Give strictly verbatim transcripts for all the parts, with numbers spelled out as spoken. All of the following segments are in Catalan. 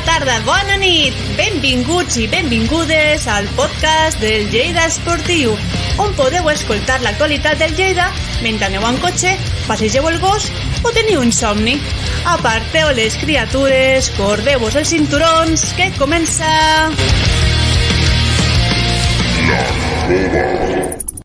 tarda, bona nit! Benvinguts i benvingudes al podcast del Lleida Esportiu, on podeu escoltar l'actualitat del Lleida mentre aneu en cotxe, passegeu el gos o teniu insomni. Aparteu les criatures, cordeu-vos els cinturons, que comença... La Cova.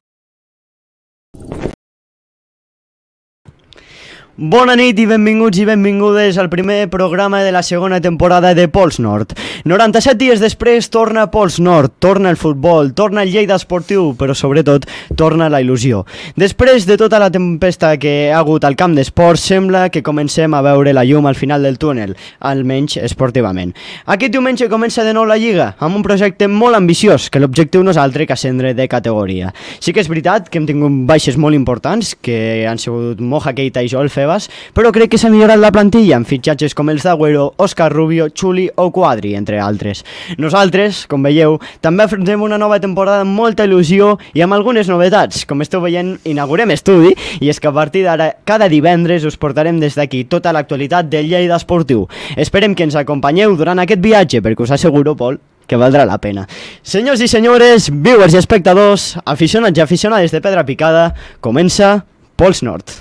Bona nit i benvinguts i benvingudes al primer programa de la segona temporada de Pols Nord. noranta-set dies després torna Pols Nord, torna el futbol, torna el Lleida Esportiu, però sobretot torna la il·lusió. Després de tota la tempesta que ha hagut al camp d'esports, sembla que comencem a veure la llum al final del túnel, almenys esportivament. Aquest diumenge comença de nou la Lliga, amb un projecte molt ambiciós, que l'objectiu no és altre que ascendre de categoria. Sí que és veritat que hem tingut baixes molt importants, que han sigut Moja Keita i Joel Febas, però crec que s'ha millorat la plantilla amb fitxatges com els d'Agüero, Óscar Rubio, Chuli o Quadri, entre altres. Nosaltres, com veieu, també afrontem una nova temporada amb molta il·lusió i amb algunes novetats. Com esteu veient, inaugurem estudi i és que a partir d'ara, cada divendres us portarem des d'aquí tota l'actualitat del Lleida Esportiu. Esperem que ens acompanyeu durant aquest viatge, perquè us asseguro, Pol, que valdrà la pena. Senyors i senyores, viewers i espectadors, aficionats i aficionades de Pedra Picada, comença Pols Nord.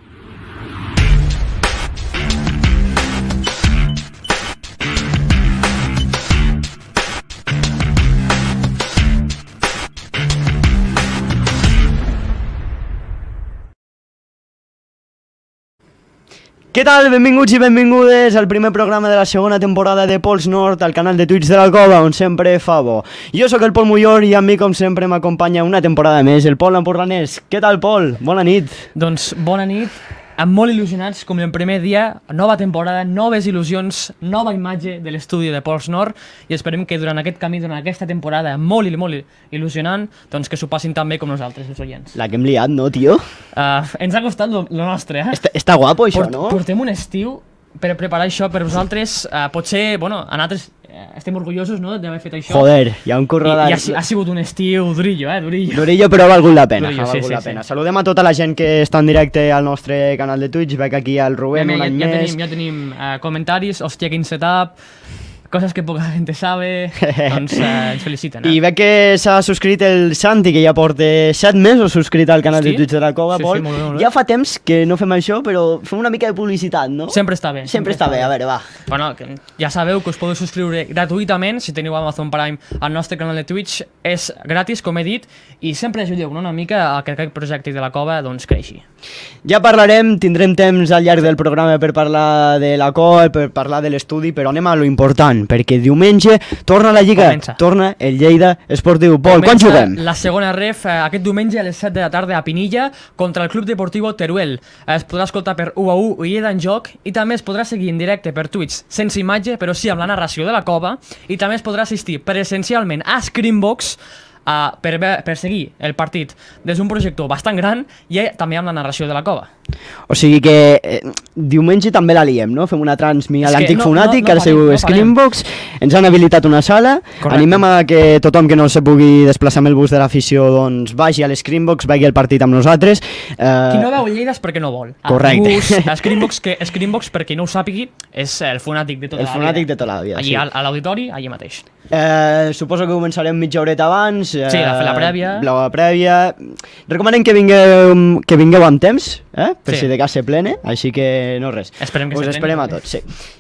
Què tal? Benvinguts i benvingudes al primer programa de la segona temporada de Pols Nord, al canal de Twitch de la Cova, on sempre fa bo. Jo sóc el Pol Mullor i a mi, com sempre, m'acompanya una temporada més, el Pol Empurranès. Què tal, Pol? Bona nit. Doncs bona nit, amb molt il·lusionats, com el primer dia, nova temporada, noves il·lusions, nova imatge de l'estudi de Pols Nord, i esperem que durant aquest camí, durant aquesta temporada molt i molt il·lusionant, doncs que s'ho passin tan bé com nosaltres, els oients. La que hem liat, no, tio? Uh, ens ha costat lo, lo nostre, eh? Està, està guapo, això, Port, no? Portem un estiu per preparar això per vosaltres. Uh, potser, bueno, a nosaltres uh, estem orgullosos, no?, d'haver fet això. Joder, hi ha un curro I, de... i ha, ha sigut un estiu durillo, eh? Durillo. Durillo, però ha valgut la pena. Durillo, ha valgut sí, la sí, pena. sí. Saludem a tota la gent que està en directe al nostre canal de Twitch. Veig aquí al Rubén, ja, un ja, any ja més. Tenim, ja tenim uh, comentaris, hòstia, quin setup, coses que poca gent sabe, doncs uh, ens feliciten. Eh? I veig que s'ha subscrit el Santi, que ja porta set mesos subscrit al canal Hosti? de Twitch de la Cova, Sí, Pol. sí, molt bé, molt bé. Ja fa temps que no fem això, però fem una mica de publicitat, no? Sempre està bé. Sempre està bé, a veure, va. Bueno, que ja sabeu que us podeu subscriure gratuïtament si teniu Amazon Prime al nostre canal de Twitch. És gratis, com he dit, i sempre ajudeu, no?, una mica a que aquest projecte de la Cova doncs creixi. Ja parlarem, tindrem temps al llarg del programa per parlar de la Cova, per parlar de l'estudi, però anem a lo important, perquè diumenge torna la Lliga, Comença. torna el Lleida Esportiu. Pol, quan Comença juguem? la segona ref eh, aquest diumenge a les set de la tarda a Pinilla contra el Club Deportivo Teruel. Eh, es podrà escoltar per u a u Lleida en joc i també es podrà seguir en directe per Twitch sense imatge, però sí amb la narració de la Cova, i també es podrà assistir presencialment a Screenbox Uh, per, per seguir el partit des d'un projector bastant gran i eh, també amb la narració de la Cova. O sigui que eh, diumenge també la liem, no? Fem una transmi a És que l'antic no- Funàtic, no- no que ara parem, seu no Screenbox, ens han habilitat una sala. Correcte. Animem a que tothom que no se pugui desplaçar amb el bus de l'afició doncs vagi a l'Screenbox, vegi el partit amb nosaltres. Eh, Qui no veu Lleida és perquè no vol. A Correcte. Bus, a Screenbox, que Screenbox, per qui no ho sàpigui, és el Funàtic de tota El la Funàtic vida. de tota la vida, Allí sí. a, a l'auditori, allí mateix. Eh, suposo que començarem mitja horeta abans. Eh, Sí, la- la prèvia. La prèvia. Recomanem que vingueu, que vingueu amb temps, eh? Per Sí. si de cas se plene, així que no res. Esperem que Us se esperem pleni, a tots, sí.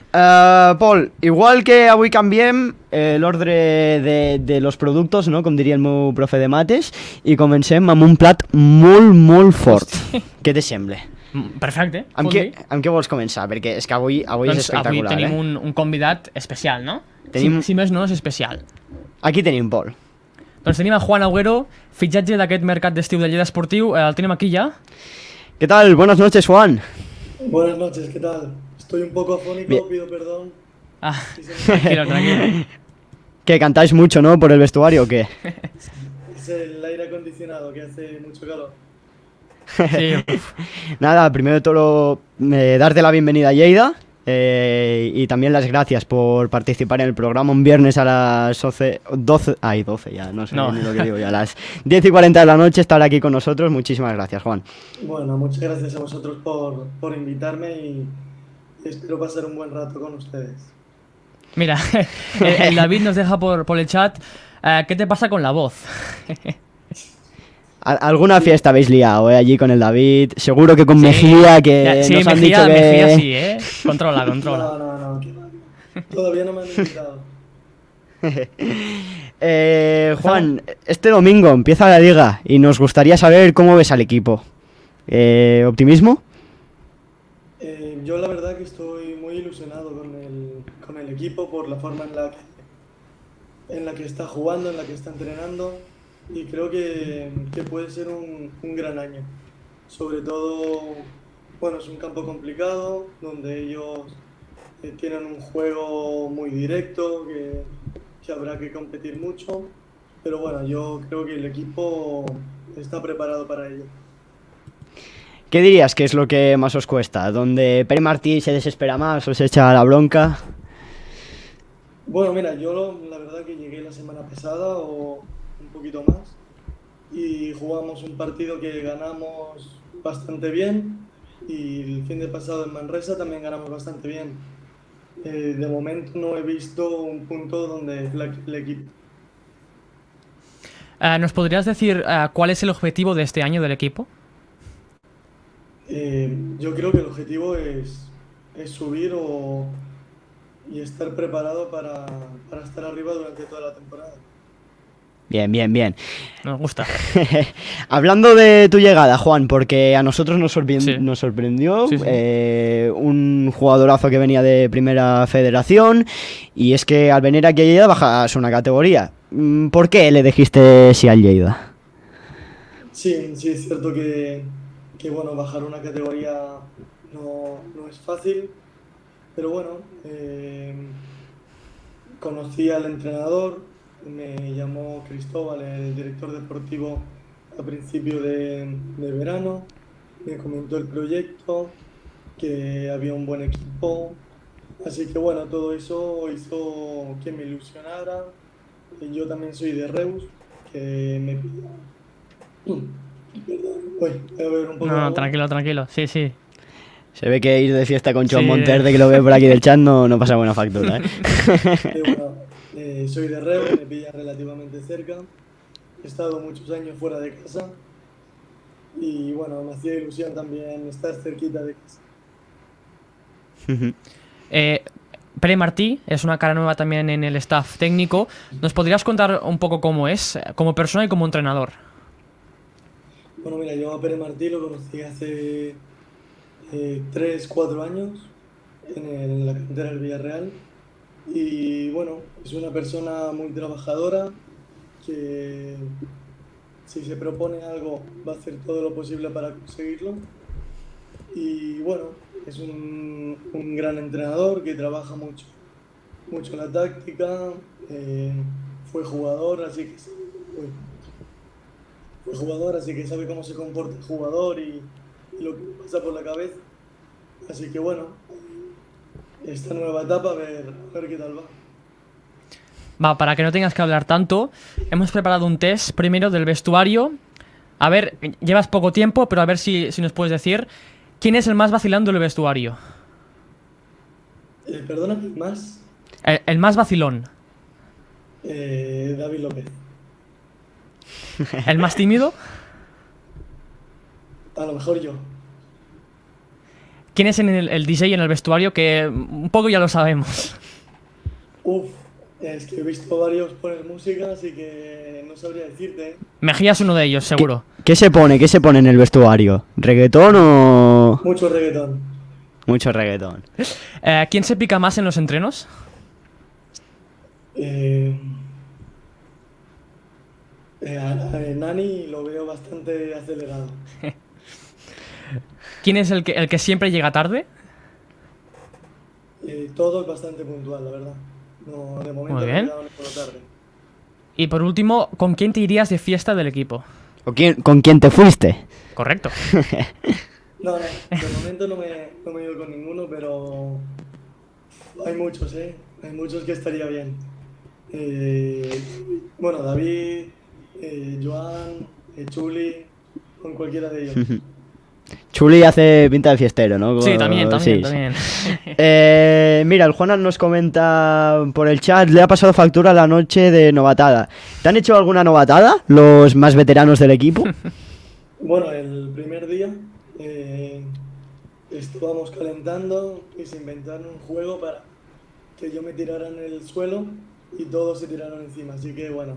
Uh, Pol, igual que avui canviem eh, l'ordre de, de los productos, no? Com diria el meu profe de mates, i comencem amb un plat molt, molt fort. Hosti. Què te sembla? Mm, Perfecte. Amb vol què, dir? amb què vols començar? Perquè és que avui, avui Doncs és espectacular, avui tenim eh? un, un convidat especial, no? Tenim- Si, si més no, és especial. Aquí tenim Pol. Doncs tenim a Juan Agüero, fitxatge d'aquest mercat d'estiu de Lleida Esportiu. Eh, el tenim aquí ja. ¿Qué tal? Buenas noches, Juan. Buenas noches, ¿qué tal? Estoy un poco afónico, Bien. pido perdón. Ah, Sí, señor. tranquilo, tranquilo. ¿Que cantáis mucho, no? ¿Por el vestuario o qué? Es el aire acondicionado que hace mucho calor. Sí, Nada, primero de todo, eh, darte la bienvenida a Lleida. Eh, y también las gracias por participar en el programa un viernes a las doce, doce ay, doce ya, no sé No. ni lo que digo ya, a las diez y cuarenta de la noche estar aquí con nosotros. Muchísimas gracias, Juan. Bueno, muchas gracias a vosotros por, por invitarme y espero pasar un buen rato con ustedes. Mira, el, el David nos deja por, por el chat. eh, ¿Qué te pasa con la voz? Al- Alguna fiesta habéis liado, ¿eh? Allí con el David. Seguro que con Sí. Mejía, que Ya, sí, nos han Mejía, dicho que... Mejía sí, ¿eh? Controla, controla. No, no, no. que va. Todavía no me han invitado. Eh, Juan, este domingo empieza la liga y nos gustaría saber cómo ves al equipo. Eh, ¿Optimismo? Eh, yo la verdad que estoy muy ilusionado con el, con el equipo por la forma en la que, en la que está jugando, en la que está entrenando y creo que, que puede ser un, un gran año. Sobre todo, bueno, es un campo complicado donde ellos eh, tienen un juego muy directo que, que habrá que competir mucho, pero bueno, yo creo que el equipo está preparado para ello. ¿Qué dirías que es lo que más os cuesta? ¿Donde Pere Martí se desespera más o se echa la bronca? Bueno, mira, yo lo- la verdad que llegué la semana pasada o un poquito más y jugamos un partido que ganamos bastante bien y el fin de pasado en Manresa también ganamos bastante bien. Eh, de momento no he visto un punto donde la- el equipo... Eh, ¿Nos podrías decir eh, cuál es el objetivo de este año del equipo? Eh, yo creo que el objetivo es, es subir o, y estar preparado para, para estar arriba durante toda la temporada. Bien, bien, bien. Nos gusta. Hablando de tu llegada, Juan, porque a nosotros nos, sorpre- Sí. nos sorprendió Sí, sí. eh, un jugadorazo que venía de Primera Federación y es que al venir aquí a Lleida bajas una categoría. Mm, ¿Por qué le dijiste sí al Lleida? Sí, sí es cierto que, que bueno, bajar una categoría no, no es fácil, pero bueno, eh, conocí al entrenador, me llamó Cristóbal, el director deportivo, a principio de, de verano, me comentó el proyecto, que había un buen equipo, así que bueno, todo eso hizo que me ilusionara. Y yo también soy de Reus, que me Perdón, uy, voy a beber un poco de No, agua. tranquilo, tranquilo. Sí, sí. Se ve que ir de fiesta con Joan Sí. Monterde, que lo ve por aquí del chat, no, no pasa buena factura, ¿eh? Eh, bueno, eh, soy de Reus, me pilla relativamente cerca. He estado muchos años fuera de casa y bueno, me hacía ilusión también estar cerquita de casa. Eh, Pere Martí es una cara nueva también en el staff técnico. ¿Nos podrías contar un poco cómo es, eh, como persona y como entrenador? Bueno, mira, yo a Pere Martí lo conocí hace eh, tres, cuatro años en, el- en la cantera del Villarreal y bueno, es una persona muy trabajadora que si se propone algo va a hacer todo lo posible para conseguirlo y bueno, es un, un gran entrenador que trabaja mucho, mucho la táctica, eh, fue jugador, así que uy, fue jugador, así que sabe cómo se comporta el jugador y, y lo que pasa por la cabeza. Así que bueno, esta nueva etapa, a ver, a ver qué tal va. Va, para que no tengas que hablar tanto, hemos preparado un test primero del vestuario. A ver, llevas poco tiempo, pero a ver si, si nos puedes decir quién es el más vacilando del vestuario. Eh, perdona, más, El, el más vacilón. eh, David López. El más tímido. A lo mejor yo. ¿Quién es en el, el D J en el vestuario? Que un poco ya lo sabemos. Uf, es que he visto varios poner música, así que no sabría decirte. ¿eh? Mejía es uno de ellos, seguro. ¿Qué se pone? ¿Qué se pone en el vestuario? ¿Reggaetón o...? Mucho reggaetón. Mucho reggaetón. Eh, ¿Quién se pica más en los entrenos? Eh, eh, a, a Nani lo veo bastante acelerado. ¿Quién es el que, el que siempre llega tarde? Eh, todo es bastante puntual, la verdad. No, de momento Muy no he bien. llegado ni por la tarde. Y por último, ¿con quién te irías de fiesta del equipo? ¿O quién- ¿Con quién te fuiste? Correcto. No, no, de momento no me, no me he ido con ninguno, pero hay muchos, ¿eh? Hay muchos que estaría bien. Eh, bueno, David, eh, Joan, eh, Chuli, con cualquiera de ellos. Chuli hace pinta de fiestero, ¿no? Sí, también, también, Sí. también. Eh, mira, el Juan nos comenta por el chat, le ha pasado factura la noche de novatada. ¿Te han hecho alguna novatada los más veteranos del equipo? Bueno, el primer día eh, estábamos calentando y se inventaron un juego para que yo me tirara en el suelo y todos se tiraron encima, así que bueno.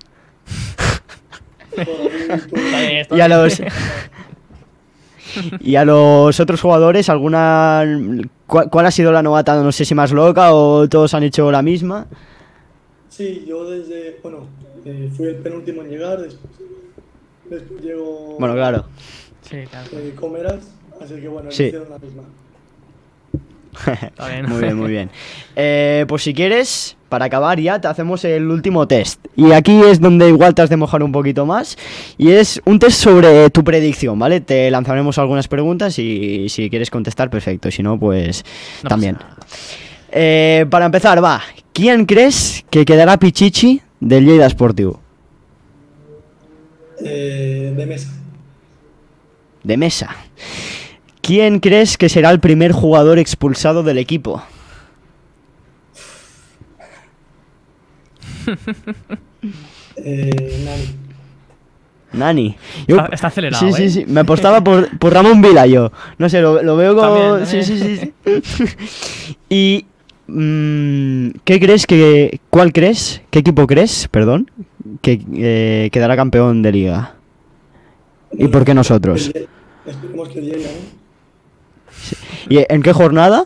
Por ahí tuve- Y a los y a los otros jugadores, alguna ¿cuál, cuál ha sido la novatada? No sé si más loca o todos han hecho la misma. Sí, yo desde, bueno, eh, fui el penúltimo en llegar, después, después llegó Bueno, claro. Sí, claro. eh, Comeras, así que bueno, Sí. hicieron la misma. Está bien. Muy bien, muy bien. Eh, pues si quieres, para acabar ya, te hacemos el último test. Y aquí es donde igual te has de mojar un poquito más. Y es un test sobre tu predicción, ¿vale? Te lanzaremos algunas preguntas y si quieres contestar, perfecto. Y si no, pues No también. pasa nada. Eh, para empezar, va. ¿Quién crees que quedará Pichichi del Lleida Esportiu? Eh, de mesa. De mesa. ¿Quién crees que será el primer jugador expulsado del equipo? Eh, Nani. Nani. Está- está acelerado, Sí, sí, ¿eh? sí. Me apostaba por, por Ramón Vila yo. No sé, lo, lo veo como... También, Sí, sí, también. sí, sí. Y... mm, ¿qué crees que... ¿Cuál crees? ¿Qué equipo crees, perdón, que eh, quedará campeón de liga? ¿Y por qué nosotros? El Ye- Esperemos que llegue, ¿no? ¿Y en qué jornada?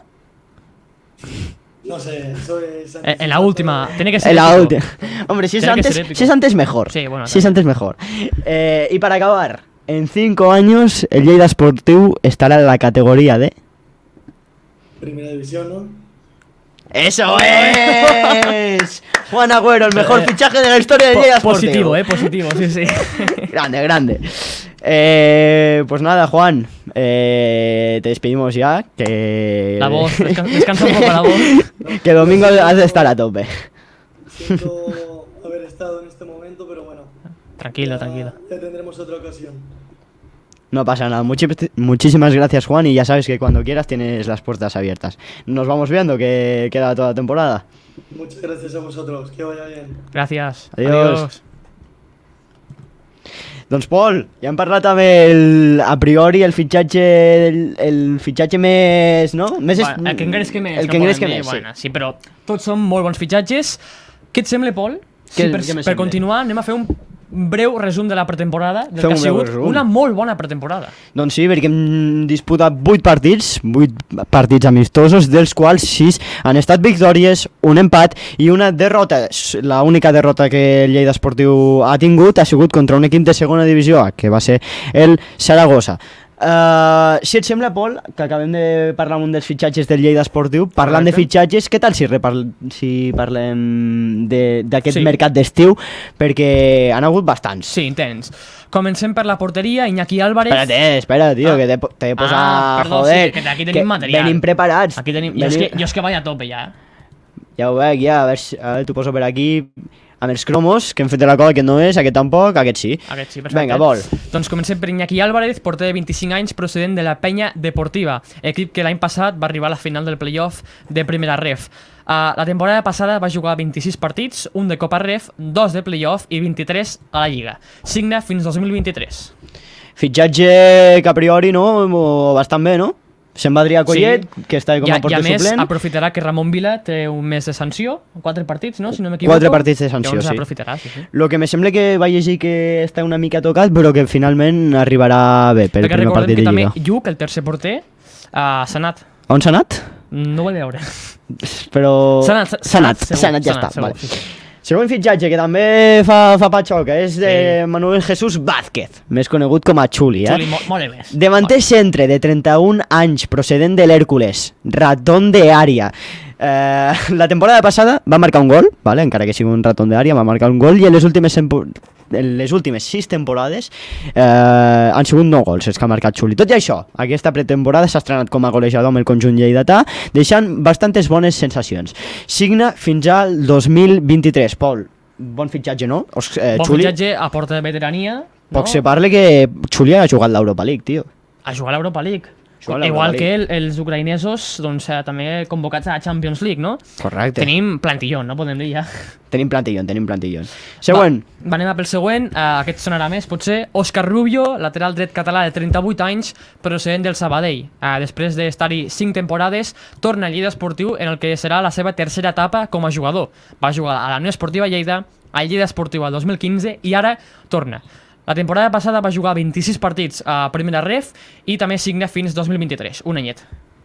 No sé, eso es... Eh, En la última, tiene que ser. En la épico. última. Hombre, si es, Tiene que antes, ser épico. si es antes mejor. Sí, bueno, Si es antes mejor. Eh, y para acabar, en cinco años el Lleida Esportiu estará en la categoría de... Primera división, ¿no? ¡Eso es! Juan Agüero, el mejor Eh, fichaje de la historia del Po- Lleida Esportiu. positivo, eh, positivo, sí, sí. Grande, grande. Eh, pues nada, Juan, eh, te despedimos ya. Que... La voz, desca- descansa un poco la voz. que domingo has de estar a tope. Siento haber estado en este momento, pero bueno. Tranquilo, ya- tranquilo. Ya tendremos otra ocasión. No pasa nada. Muchi- muchísimas gracias, Juan, y ya sabes que cuando quieras tienes las puertas abiertas. Nos vamos viendo, que queda toda la temporada. Muchas gracias a vosotros, que vaya bien. Gracias. Adiós. Doncs Pol, ja hem parlat amb el, a priori el fitxatge el, el fitxatge més, no? Més es- Bueno, el que engresca més. el no que engresca podem dir, més, bueno, sí, però tots són molt bons fitxatges. Què et sembla, Pol? Sí, Què- per, què me per sembla? continuar, anem a fer un breu resum de la pretemporada, del Fem que ha un breu sigut resum. una molt bona pretemporada. Doncs sí, perquè hem disputat vuit partits, vuit partits amistosos, dels quals sis han estat victòries, un empat i una derrota. La única derrota que el Lleida Esportiu ha tingut ha sigut contra un equip de segona divisió A, que va ser el Saragossa. Uh, si et sembla, Pol, que acabem de parlar amb un dels fitxatges del Lleida Esportiu, parlant de Correcte. fitxatges, què tal si, reparl si parlem de- d'aquest Sí. mercat d'estiu? Perquè han hagut bastants. Sí, intens. Comencem per la porteria, Iñaki Álvarez. Espérate, espera, tío, Ah. que te, te he posat, Ah, perdó, joder, sí, que aquí tenim material. Venim preparats. Aquí tenim... Jo és, que, jo és que vaig a tope ja. eh? Ja ho veig, ja, a veure, si- a veure, t'ho poso per aquí, amb els cromos, que hem fet de la cola, aquest no és, aquest tampoc, aquest sí. Aquest sí, perfecte. Vinga, vol. Doncs comencem per Iñaki Álvarez, porter de vint-i-cinc anys, procedent de la Penya Deportiva, equip que l'any passat va arribar a la final del playoff de Primera Ref. Uh, la temporada passada va jugar vint-i-sis partits, un de Copa Ref, dos de playoff i vint-i-tres a la Lliga. Signa fins dos mil vint-i-tres. Fitxatge que a priori, no, bastant bé, no? Se'n va Adrià Collet, sí. que està com I, a a- I porter a més, suplent. aprofitarà que Ramon Vila té un mes de sanció, quatre partits, no? Si no m'equivoco. Quatre partits de sanció, Llavors sí. aprofitarà, sí, sí. Lo que me sembla que va llegir que està una mica tocat, però que finalment arribarà bé per el Perquè primer recordem partit que de també Lliga. Lluc, el tercer porter, uh, s'ha anat. On s'ha anat? No ho vaig veure. Però... S'ha anat, S'ha anat, segur, s'ha anat, ja s'ha està. anat, segur, Vale. sí, sí. Següent fitxatge, que també fa, fa patxoca, és de Sí. Manuel Jesús Vázquez, més conegut com a Xuli, eh? Xuli, mo- molt més. Davanter centre de trenta-un anys, procedent de l'Hèrcules, ratón de àrea. Eh, la temporada passada va marcar un gol, vale? Encara que sigui un ratón de àrea, va marcar un gol, i en les últimes, tempo- en les últimes sis temporades eh, han sigut nou gols els que ha marcat Xuli. Tot i això, aquesta pretemporada s'ha estrenat com a golejador amb el conjunt lleidatà, deixant bastantes bones sensacions. Signa fins al dos mil vint-i-tres. Pol, bon fitxatge, no? Os, eh, Bon Xuli, fitxatge, aporta veterania. poc no? se parla que Xuli ha jugat l'Europa League, tio. a jugar a l'Europa League. Jugar a l'Europa Igual League. que el, els ucraïnesos, doncs, eh, també convocats a la Champions League, no? Correcte. Tenim plantillon, no podem dir ja. Tenim plantillon, tenim plantillon. Següent. Va, va anem a pel següent, uh, aquest sonarà més, potser. Òscar Rubio, lateral dret català de trenta-vuit anys, procedent del Sabadell. Uh, després d'estar-hi cinc temporades, torna al Lleida Esportiu en el que serà la seva tercera etapa com a jugador. Va jugar a la Unió Esportiva Lleida, al Lleida Esportiu el dos mil quinze i ara torna. La temporada passada va jugar vint-i-sis partits a Primera Ref i també signa fins dos mil vint-i-tres, un anyet.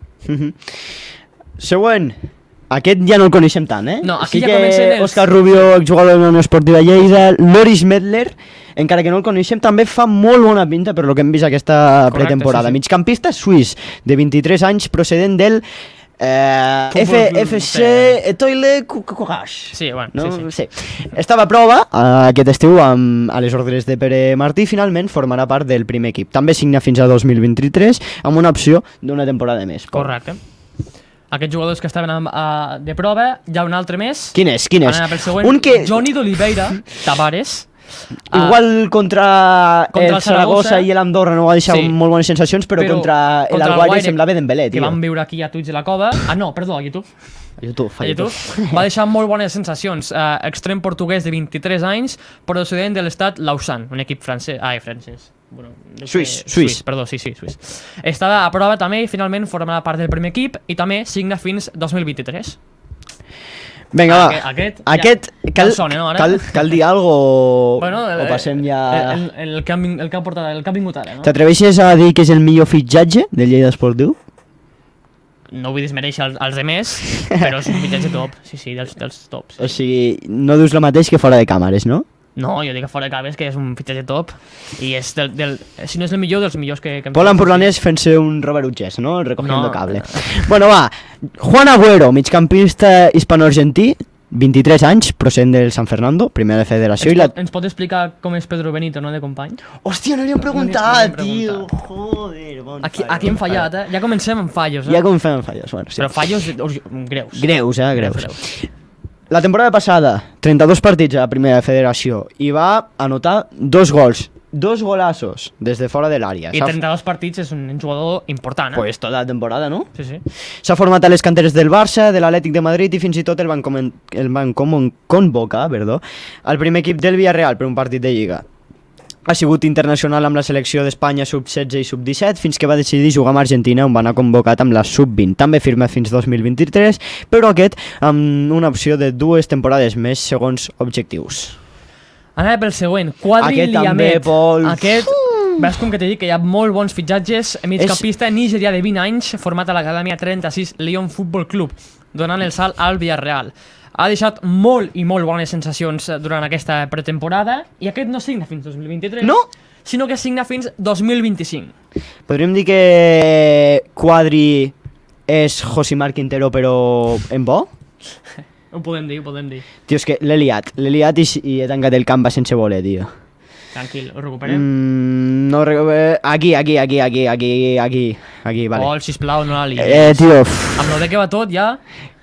Següent. Aquest ja no el coneixem tant, eh? No, aquí sí ja que comencen els- Òscar Rubio, exjugador de la Unió Esportiva Lleida, Loris Medler, encara que no el coneixem, també fa molt bona pinta per lo que hem vist aquesta Correcte, pretemporada. sí, sí. Migcampista suís, de vint-i-tres anys, procedent del eh, Futbol F, Club, FC Etoile Courage. Sí, bueno, No? sí, sí. sí. Estava a prova eh, aquest estiu amb, a les ordres de Pere Martí i finalment formarà part del primer equip. També signa fins a dos mil vint-i-tres amb una opció d'una temporada més. Correcte. Aquests jugadors que estaven a, a, de prova, hi ha un altre més. Quin és? Quin és? Anem pel següent. Un que Johnny d'Oliveira, Tavares. Ah, igual contra, contra el el Saragossa Saragossa i l'Andorra no va deixar Sí. molt bones sensacions, però, Però contra, contra l'Alguaire l'Alguaire, semblava Dembélé, que tio. vam viure aquí a Twitch de la Cova. Ah, no, perdó, a YouTube. A YouTube, A YouTube. Va deixar molt bones sensacions. Uh, extrem portuguès de vint-i-tres anys, procedent de l'estat Lausanne, un equip francès. Ai, francès. Bueno, no sé- Suís, suís. Perdó, sí, sí, suís. Estava a prova també i finalment formarà part del primer equip i també signa fins dos mil vint-i-tres. Vinga, va. Aquest- aquest ja- Aquest, ja cal, el sona, no, ara? cal, cal dir alguna cosa o, Bueno, o passem ja... El, el, el, que han, vin- el que ha portat, el que ha vingut ara, no? T'atreveixes a dir que és el millor fitxatge del Lleida Esportiu? No vull desmereixer els, els demés, però és un fitxatge top. Sí, sí, dels, dels tops. O sigui, no dius el mateix que fora de càmeres, no? No, jo dic que fora de cabes que és un fitxatge top i és del, del, si no és el millor, dels millors que... que hem Pol fet. Empurlanès fent-se un Robert Utgés, no? Recogiendo No. cable. Bueno, va. Juan Agüero, migcampista hispano-argentí, vint-i-tres anys, procedent del San Fernando, primera federació. Ens, I la... pot, ens pot explicar com és Pedro Benito, no, de company? Hòstia, no li hem No preguntat, li hem tio. Joder, bon Aquí, fallo, aquí hem bon fallat, fallo. eh? Ja comencem amb fallos, eh? Ja com fem fallos, bueno, sí. Però fallos ur- greus. Greus, eh, greus. Greus. La temporada passada, trenta-dos partits a la primera federació i va anotar dos gols, dos golazos des de fora de l'àrea. I S'ha- trenta-dos partits és un jugador important, eh? Pues tota la temporada, no? Sí, sí. S'ha format a les canteres del Barça, de l'Atlètic de Madrid i fins i tot el van, comen- el van com convocar perdó, al primer equip del Villarreal per un partit de Lliga. Ha sigut internacional amb la selecció d'Espanya sub setze i sub disset fins que va decidir jugar amb Argentina on va anar convocat amb la sub vint. També firma fins dos mil vint-i-tres, però aquest amb una opció de dues temporades més segons objectius. Anava pel següent. Aquest Quadriliamet. també, Pol. Aquest... Ves com que t'he dit que hi ha molt bons fitxatges. Migcampista és... nigerià de vint anys, format a l'Acadèmia trenta-sis Lyon Football Club, donant el salt al Villarreal. Ha deixat molt i molt bones sensacions durant aquesta pretemporada i aquest no signa fins dos mil vint-i-tres, No? sinó que signa fins dos mil vint-i-cinc. Podríem dir que Quadri és Josimar Quintero però en bo? Ho podem dir, ho podem dir. Tio, és que l'he liat, l'he liat i, i he tancat el camp sense voler, tio. Tranquil, ho recuperem. Mm, no, re- aquí, aquí, aquí, aquí, aquí, aquí, aquí, vale. Pol, sisplau, no la lies. Eh, tio, uf. Amb lo de que va tot ja...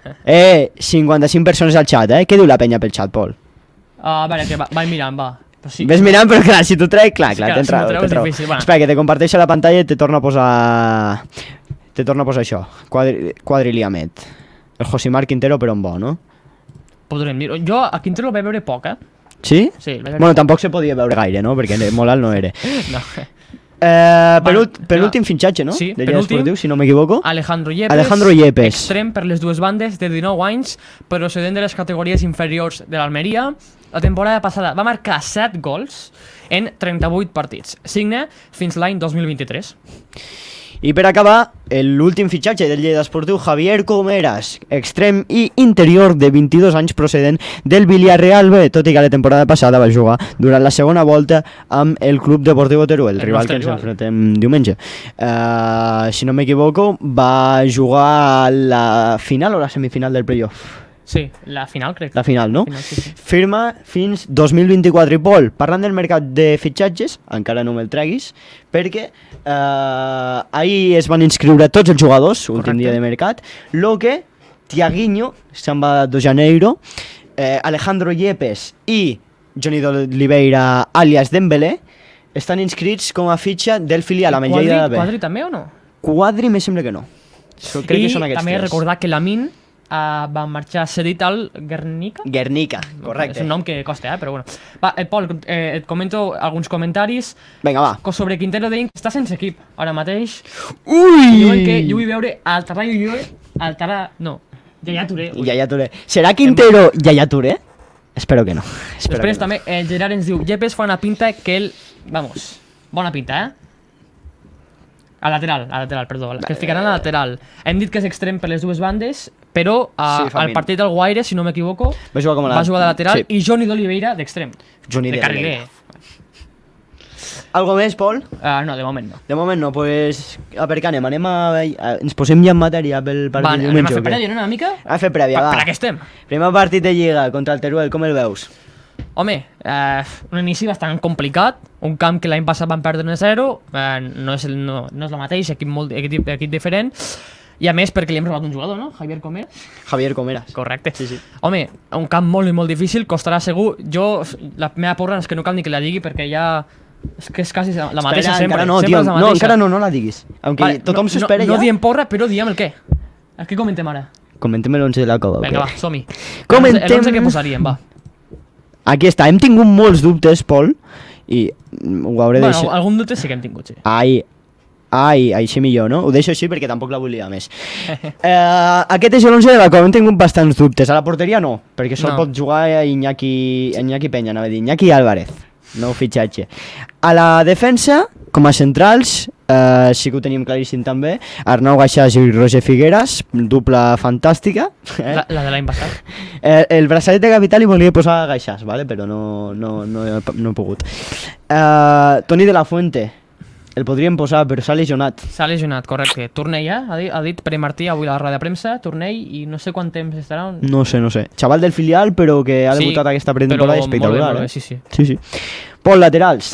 eh, cinquanta-cinc persones al xat, eh? Què diu la penya pel xat, Pol? Ah, a veure, que va, vaig mirant, va. Però sí. Ves mirant, però clar, si t'ho trec, clar, Sí, clar, clar, t'he si m'ho entrat, treu t'he és entrat. difícil, bueno. Espera, que te comparteixo la pantalla i te torno a posar... Te torno a posar això, quadri... quadriliamet. El Josimar Quintero, però en bo, no? Podrem dir. Jo a Quintero el vaig veure poc, eh? Sí? Sí, el vaig veure Bueno, tampoc se podia veure gaire, no? Perquè molt alt no era. poc. No. Eh, Bueno, penult- penúltim ja. fitxatge, no? Sí, De Lleida penúltim. Esportiu, si no m'equivoco. Alejandro Yepes, Alejandro Yepes. extrem per les dues bandes de dinou anys, procedent de les categories inferiors de l'Almeria. La temporada passada va marcar set gols en trenta-vuit partits. Signa fins l'any dos mil vint-i-tres. I per acabar, l'últim fitxatge del Lleida Esportiu, Javier Comeras, extrem i interior de vint-i-dos anys procedent del Villarreal B, tot i que la temporada passada va jugar durant la segona volta amb el Club Deportivo Teruel, el El rival nostre que ens rival. enfrontem diumenge. Uh, si no m'equivoco, va jugar a la final o la semifinal del playoff? Sí, la final crec. La final, no? Final, sí, sí. Firma fins dos mil vint-i-quatre. I Pol, parlant del mercat de fitxatges, encara no me'l treguis, perquè eh, ahir es van inscriure tots els jugadors, últim Correcte. dia de mercat, lo que Tiaguinho, se'n va de Janeiro, eh, Alejandro Yepes i Johnny d'Oliveira, alias Dembélé, estan inscrits com a fitxa del filial amb el Quadri, Lleida B. Quadri també o no? Quadri me sembla que no. So, crec I que són aquests també tres. recordar que l'Amin uh, va marxar cedit al Guernica. Guernica, correcte. És un nom que costa, eh? Però bueno. Va, eh, Pol, eh, et comento alguns comentaris. Vinga, va. Co- Sobre Quintero deien que està sense equip ara mateix. Ui! Diuen que jo vull veure al Tarà Llor, al Tarà... No, Yaya Touré. ui. Yaya Touré. Serà Quintero Yaya Touré? Espero que no. Espero Després que no. també el Gerard ens diu Yepes fa una pinta que ell... Vamos, bona pinta, eh? A lateral, a lateral, perdó. Que el ficaran a lateral. Hem dit que és extrem per les dues bandes, però a, Sí, fa al vint. partit del Guaire, si no m'equivoco, Va jugar com a la... va jugar de lateral Sí. i Johnny d'Oliveira d'extrem. Johnny de carriler. Algo més, Pol? Uh, no, de moment no. De moment no, pues... A per què anem? Anem a... a... Ens posem ja en matèria pel Va, partit de anem a diumenge. fer o què? prèvia, no, una mica? A fer prèvia, Per, va. per a què estem? Primer partit de Lliga contra el Teruel, com el veus? Home, eh, un inici bastant complicat, un camp que l'any passat van perdre un a zero, eh, no, és el, no, no és el mateix, equip, molt, equip, equip diferent, i a més perquè li hem robat un jugador, no? Javier Comeras. Javier Comeras. Correcte. Sí, sí. Home, un camp molt i molt difícil, costarà segur. Jo, la meva porra és que no cal ni que la digui perquè ja... És que és quasi la la mateixa Espera, sempre. encara no, sempre tio, és la no, mateixa. encara no, no la diguis. Aunque Vale, tothom no, s'espera no, ja. no diem porra, però diem el què. El que comentem ara. Comentem l'onze de la cova. Vinga, ok. va, som-hi. Comentem- L'onze que posaríem, va. Aquí està, hem tingut molts dubtes, Pol, i ho hauré de Bueno, deixar... algun dubte sí que hem tingut, sí. Ai, ai, així millor, no? Ho deixo així perquè tampoc la volia més. eh, aquest és l'onze de la cova, hem tingut bastants dubtes. A la porteria no, perquè sol No. pot jugar a Iñaki, Iñaki Peña, anava a dir, Iñaki Álvarez, nou fitxatge. A la defensa, com a centrals, eh, sí que ho tenim claríssim també, Arnau Gaixàs i Roger Figueras, dupla fantàstica. Eh? La, la de l'any passat. Eh, el braçalet de capital li volia posar Gaixàs, vale? Però no, no, no, he, no he pogut. Eh, Toni de la Fuente, el podríem posar, però s'ha lesionat. S'ha lesionat, correcte. Tornei ja, ha dit, ha dit Pere Martí avui a la roda de premsa, tornei i no sé quant temps estarà. Un... No sé, no sé. Xaval del filial, però que ha Sí, debutat aquesta però pretemporada molt bé, espectacular. molt bé, eh? sí, sí. Sí, sí. Pol, laterals.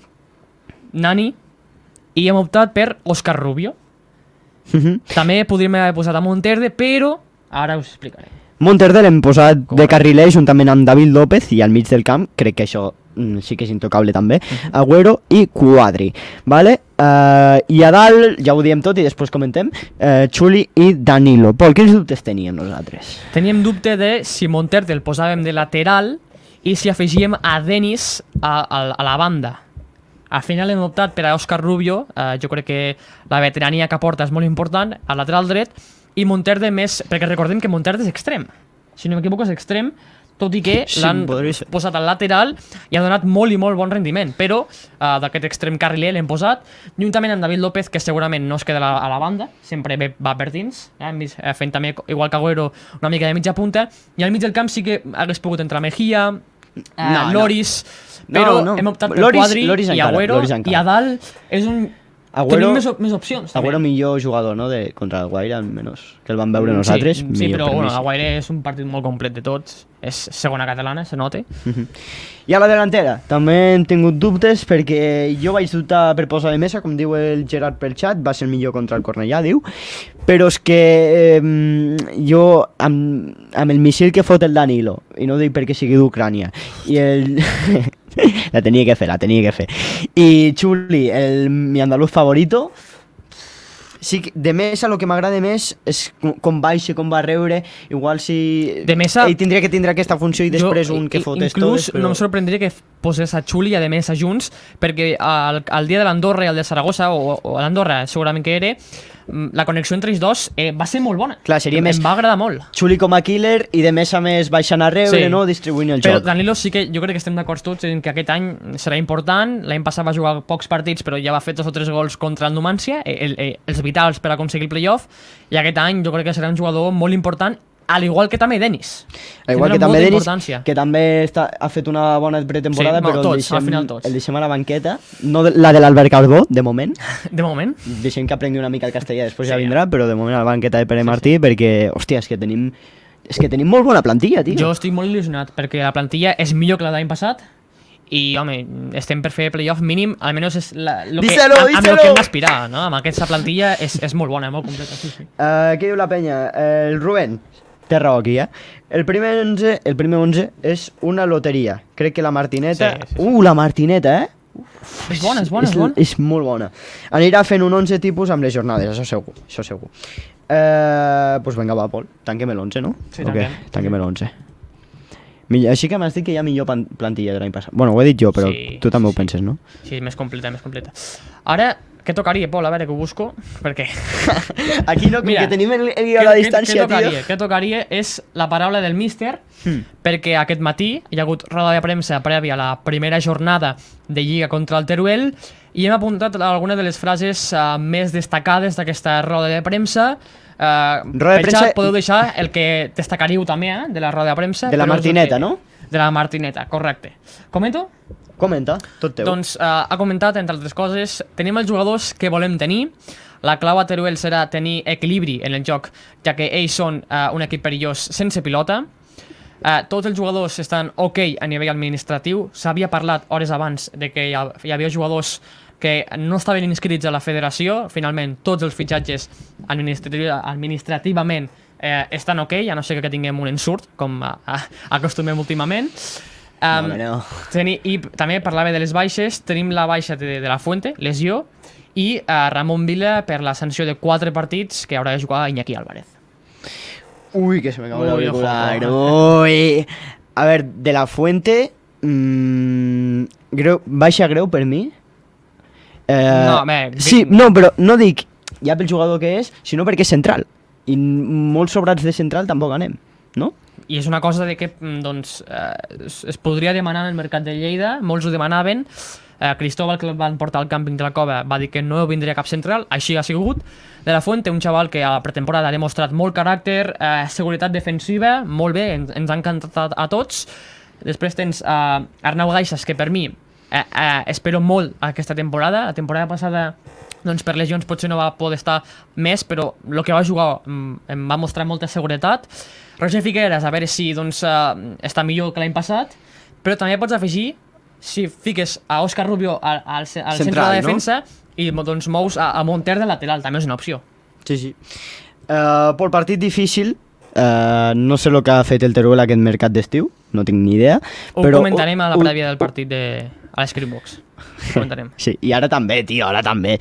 Nani, i hem optat per Òscar Rubio. Mhm. També podríem haver posat a Monterde, però ara us explicaré. Monterde l'hem posat de Correcte. carriler juntament amb David López i al mig del camp, crec que això mm, sí que és intocable també, Agüero i Quadri, vale? Uh, I a dalt, ja ho diem tot i després comentem, uh, Xuli i Danilo. Pol, quins dubtes teníem nosaltres? Teníem dubte de si Monterde el posàvem de lateral i si afegíem a Denis a, a, a la banda. Al final hem optat per a Òscar Rubio, eh, jo crec que la veterania que aporta és molt important, al lateral dret, i Monterde més, perquè recordem que Monterde és extrem, si no m'equivoco és extrem, tot i que Sí, l'han podria ser. posat al lateral i ha donat molt i molt bon rendiment, però eh, d'aquest extrem carriler l'hem posat, juntament amb David López, que segurament no es queda a la, a la banda, sempre ve, va per dins, eh, hem vist, eh, fent també, igual que Agüero, una mica de mitja punta, i al mig del camp sí que hagués pogut entrar Mejía, eh, No, no. Loris, No, però no. hem optat per Loris- Quadri Loris i encara, Agüero, Loris encara. i a dalt és un... Agüero- Tenim més, op- més opcions, també. Agüero millor jugador, no?, de, contra el Guaire, almenys, que el vam veure nosaltres. Sí, sí millor però per mi, bueno, sí. el Guaire és un partit molt complet de tots. És segona catalana, se nota. I a la delantera, també hem tingut dubtes perquè jo vaig dubtar per posar de mesa, com diu el Gerard pel xat, va ser el millor contra el Cornellà, diu, però és que eh, jo, amb, amb el missil que fot el Danilo, i no ho dic perquè sigui d'Ucrània, i el... la tenia que fer, la tenia que fer. I Xuli, el mi andaluz favorito, sí que de Mesa el que m'agrada més és com, com baixa, com va reure, igual si... De Mesa- ell tindria que tindre aquesta funció i després Jo, un que i- fotés inclús totes, però... no em sorprendria que posés a Xuli i a Mesa junts, perquè al, al dia de l'Andorra i el de Saragossa, o, o a l'Andorra segurament que era, mm, la connexió entre ells dos eh, va ser molt bona. Clar, seria em, més- Em va agradar molt. Xuli com a killer i de més a més baixant a rebre, Sí. no? Distribuint el Però joc. Danilo sí que jo crec que estem d'acord tots en que aquest any serà important. L'any passat va jugar pocs partits, però ja va fer dos o tres gols contra el Numancia, el, el, els vitals per aconseguir el playoff, i aquest any jo crec que serà un jugador molt important, al igual que també Denis. Igual que Tindrà també molta Denis, importància. que també està, ha fet una bona pretemporada, Sí, bueno, però tots, el, deixem, al final tots. el deixem a la banqueta. No de, la de l'Albert Carbó, de moment. De moment. Deixem que aprengui una mica el castellà, després Sí, ja ja. vindrà, però de moment a la banqueta de Pere Martí, perquè, hòstia, és que tenim... És que tenim molt bona plantilla, tio. Jo estic molt il·lusionat perquè la plantilla és millor que la de l'any passat i, home, estem per fer playoff mínim, almenys és la, lo que, Díselo, amb, amb díselo! lo que hem d'aspirar, no? Amb aquesta plantilla és, és molt bona, molt completa, sí, sí. Uh, què diu la penya? Uh, el Rubén, té raó aquí, eh? El primer onze, el primer onze és una loteria. Crec que la Martineta... Sí, sí, sí. Uh, la Martineta, eh? És bona, és bona, és és, bona. és molt bona. Anirà fent un onze tipus amb les jornades, això segur, això segur. Eh, pues vinga, va, Pol, tanquem l'onze, no? Sí, O què? tanquem. Tanquem l'onze. Millor, així que m'has dit que hi ha millor pan- plantilla de l'any passat. Bueno, ho he dit jo, però Sí, tu també sí. ho penses, no? Sí, més completa, més completa. Ara, què tocaria, Pol? A veure, que ho busco, perquè... Aquí no, com Mira, que tenim el, el guió Què- a la què- distància, què tocaria? tio. Què tocaria és la paraula del míster, Hmm. perquè aquest matí hi ha hagut roda de premsa prèvia a la primera jornada de Lliga contra el Teruel i hem apuntat algunes de les frases uh, més destacades d'aquesta roda de premsa. Uh, Roda de per premsa- xat podeu deixar el que destacaríeu també, eh, de la roda de premsa. De la però és el Martineta, que- no? De la Martineta, correcte. Comento? Comenta, tot teu. Doncs uh, ha comentat, entre altres coses, tenim els jugadors que volem tenir. La clau a Teruel serà tenir equilibri en el joc, ja que ells són uh, un equip perillós sense pilota. Uh, tots els jugadors estan ok a nivell administratiu. S'havia parlat hores abans de que hi, ha, hi havia jugadors que no estaven inscrits a la federació. Finalment, tots els fitxatges administrativ administrativament eh, estan ok, a no ser que tinguem un ensurt, com uh, uh, acostumem últimament. Um, No, no. teni, I també parlava de les baixes. Tenim la baixa de, de la Fuente, lesió, i uh, Ramon Vila per la sanció de quatre partits que haurà de jugar Iñaki Álvarez. Uy, que se me acabó el Uy, auricular. ojo. Uy. A ver, de la Fuente... Mmm, greu, baixa greu per mi. Eh, No, home, Sí, vi- no, però no dic ja pel jugador que és, sinó perquè és central. I n- molts sobrats de central tampoc anem, no? I és una cosa de que mm, doncs, eh, es, es podria demanar en el mercat de Lleida, molts ho demanaven. Eh, Cristóbal, que el van portar al càmping de la Cova, va dir que no vindria cap central, així ha sigut. De la Fuente, un xaval que a la pretemporada ha demostrat molt caràcter, eh, seguretat defensiva, molt bé, ens, ens ha encantat a, a tots. Després tens eh, Arnau Gaixas, que per mi eh, eh, espero molt aquesta temporada. La temporada passada, doncs per lesions potser no va poder estar més, però el que va jugar mm, em va mostrar molta seguretat. Roger Figueres, a veure si doncs, eh, està millor que l'any passat, però també pots afegir, si fiques a Òscar Rubio al, al, al centre de Central, la no? defensa i doncs mous a, a Monter de lateral, també és una opció. Sí, sí. Uh, pel partit difícil, uh, no sé el que ha fet el Teruel aquest mercat d'estiu, no tinc ni idea. Ho però, comentarem a la ho- prèvia del partit de, a l'Scriptbox. Ho comentarem. Sí, i ara també, tio, ara també.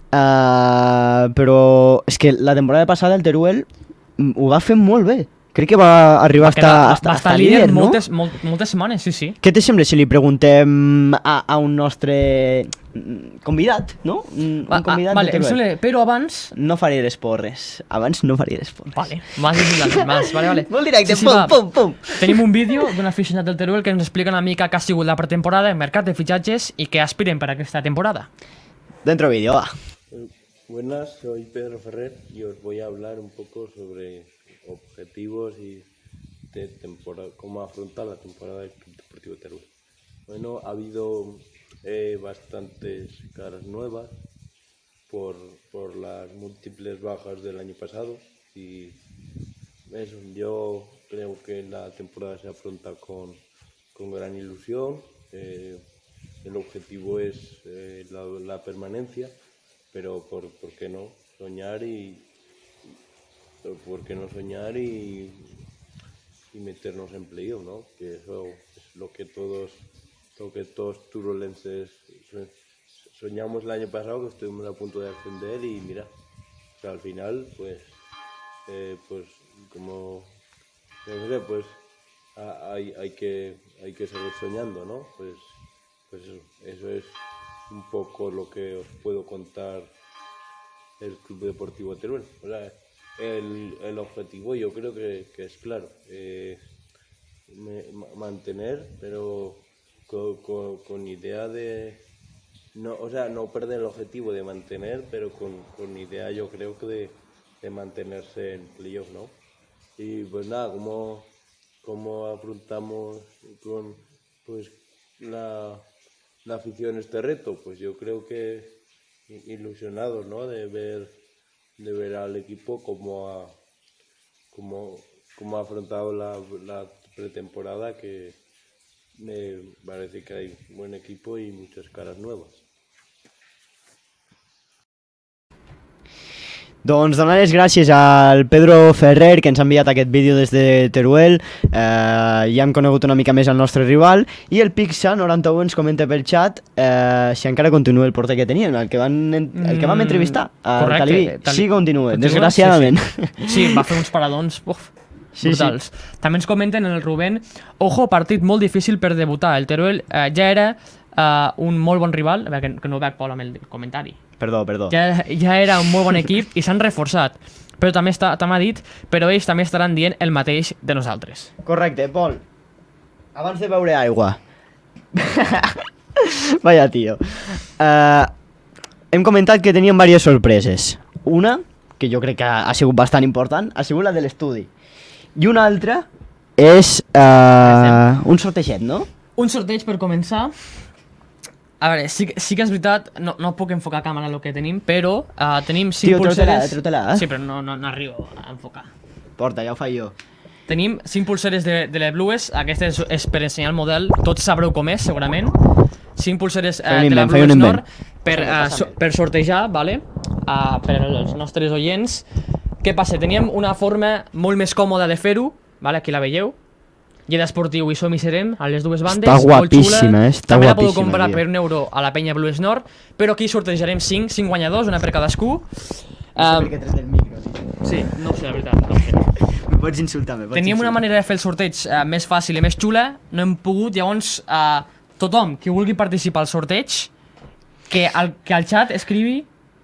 Uh, però és que la temporada passada el Teruel mm, ho va fer molt bé. Crec que va arribar a Va quedar- estar, va- a estar, va a estar estar líder líder, no? moltes, molt, moltes setmanes, sí, sí. Què te sembla si li preguntem a, a un nostre mm, convidat, no? Un, Va, un convidat ah, vale, de em Teruel. sembla, però abans... No faré les porres. Abans no faria les porres. Vale, m'has vigilat, m'has, vale, vale. Molt directe, Sí, sí, pum, va. pum, pum. Tenim un vídeo d'un aficionat del Teruel que ens explica una mica què ha sigut la pretemporada, el mercat de fitxatges i què aspiren per aquesta temporada. Dentro vídeo, va. Buenas, soy Pedro Ferrer y os voy a hablar un poco sobre objetivos y de temporada, cómo afrontar la temporada del Club Deportivo Teruel. Bueno, ha habido eh, bastantes caras nuevas por, por las múltiples bajas del año pasado y eso, yo creo que la temporada se afronta con, con gran ilusión. Eh, el objetivo es eh, la, la permanencia, pero por, por qué no soñar y por qué no soñar y, y meternos en playoff, ¿no? Que eso es lo que todos lo que todos turolenses soñamos el año pasado, que estuvimos a punto de ascender y mira, o sea, al final pues eh, pues como no sé, pues a- hay, hay que hay que seguir soñando, ¿no? Pues pues eso, eso es un poco lo que os puedo contar el Club Deportivo Teruel. O sea, el, el objetivo yo creo que, que es claro, eh, me- ma- mantener, pero con, con- con idea de, no, o sea, no perder el objetivo de mantener, pero con, con idea yo creo que de, de mantenerse en playoff, ¿no? Y pues nada, ¿cómo, cómo afrontamos con pues la, la afición este reto? Pues yo creo que ilusionados, ¿no? De ver, de ver al equipo como ha, como, como ha afrontado la, la pretemporada, que me parece que hay buen equipo y muchas caras nuevas. Doncs donar les gràcies al Pedro Ferrer, que ens ha enviat aquest vídeo des de Teruel. Eh, ja hem conegut una mica més el nostre rival. I el Pixa noranta-u ens comenta per xat eh, si encara continua el porter que tenien, el que, van, el que vam entrevistar. El Correcte. Talibí. Tal- Sí, continua, continua? desgraciadament. Sí, sí. Sí, va fer uns paradons uf, Sí, brutals. També ens comenten en el Rubén, ojo, partit molt difícil per debutar. El Teruel eh, ja era eh, un molt bon rival, a veure, que, que no veig Pol amb el comentari. Perdó, perdó. Ja, ja era un molt bon equip i s'han reforçat. Però també està, també ha dit, però ells també estaran dient el mateix de nosaltres. Correcte, Pol. Abans de beure aigua. Vaya, tio. Uh, hem comentat que teníem diverses sorpreses. Una, que jo crec que ha sigut bastant important, ha sigut la de l'estudi. I una altra és uh, un sorteget, no? Un sorteig per començar. A veure, sí, que- sí que és veritat, no, no puc enfocar a càmera el que tenim, però uh, tenim cinc Tio, treu-te-la, pulseres... treu-te-la, eh? Sí, però no, no, no arribo a enfocar. Porta, ja ho faig jo. Tenim cinc pulseres de, de les Blues, aquesta és, és per ensenyar el model, tots sabreu com és, segurament. cinc pulseres Fai eh, un de la invent, fai un Blues invent. Nord per, uh, so, per sortejar, vale? Uh, per als nostres oients. Què passa? Teníem una forma molt més còmoda de fer-ho, vale? Aquí la veieu. Lleida Esportiu i Som i Serem, a les dues bandes. Està molt guapíssima, xula. eh? Està També la podeu guapíssima, comprar tio. per un euro a la penya Blues Nord, però aquí sortejarem cinc, cinc guanyadors, una per cadascú. Um, tret el micro, tio. sí, no ho sé, la veritat, no ho sé. Me pots insultar, me pots Teníem una insultar. manera de fer el sorteig uh, més fàcil i més xula, no hem pogut, llavors uh, tothom qui vulgui participar al sorteig, que al, que al xat escrivi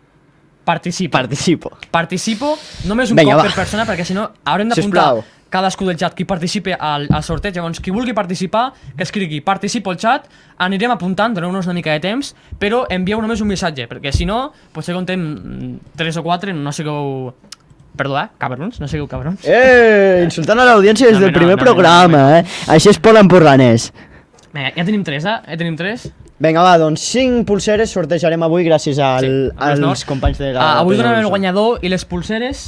participa. Participo. Participo només un Vinga, cop va. per persona, perquè si no haurem Sisplau. d'apuntar cadascú del xat qui participi al, al sorteig. Llavors, qui vulgui participar, que escrigui participo al xat, anirem apuntant, doneu-nos una mica de temps, però envieu només un missatge, perquè si no, potser contem mm, tres o quatre, no sigueu... Perdó, eh? Cabrons, no sigueu cabrons. Eh, insultant a l'audiència des No, del no, primer no, no, programa, no, no. eh? Això és Pol Empurranès. Vinga, ja tenim tres, eh? Ja tenim tres. Vinga, va, doncs cinc pulseres sortejarem avui gràcies al, Sí, als Nord. companys de la... Ah, avui de la donarem el Blues. guanyador i les pulseres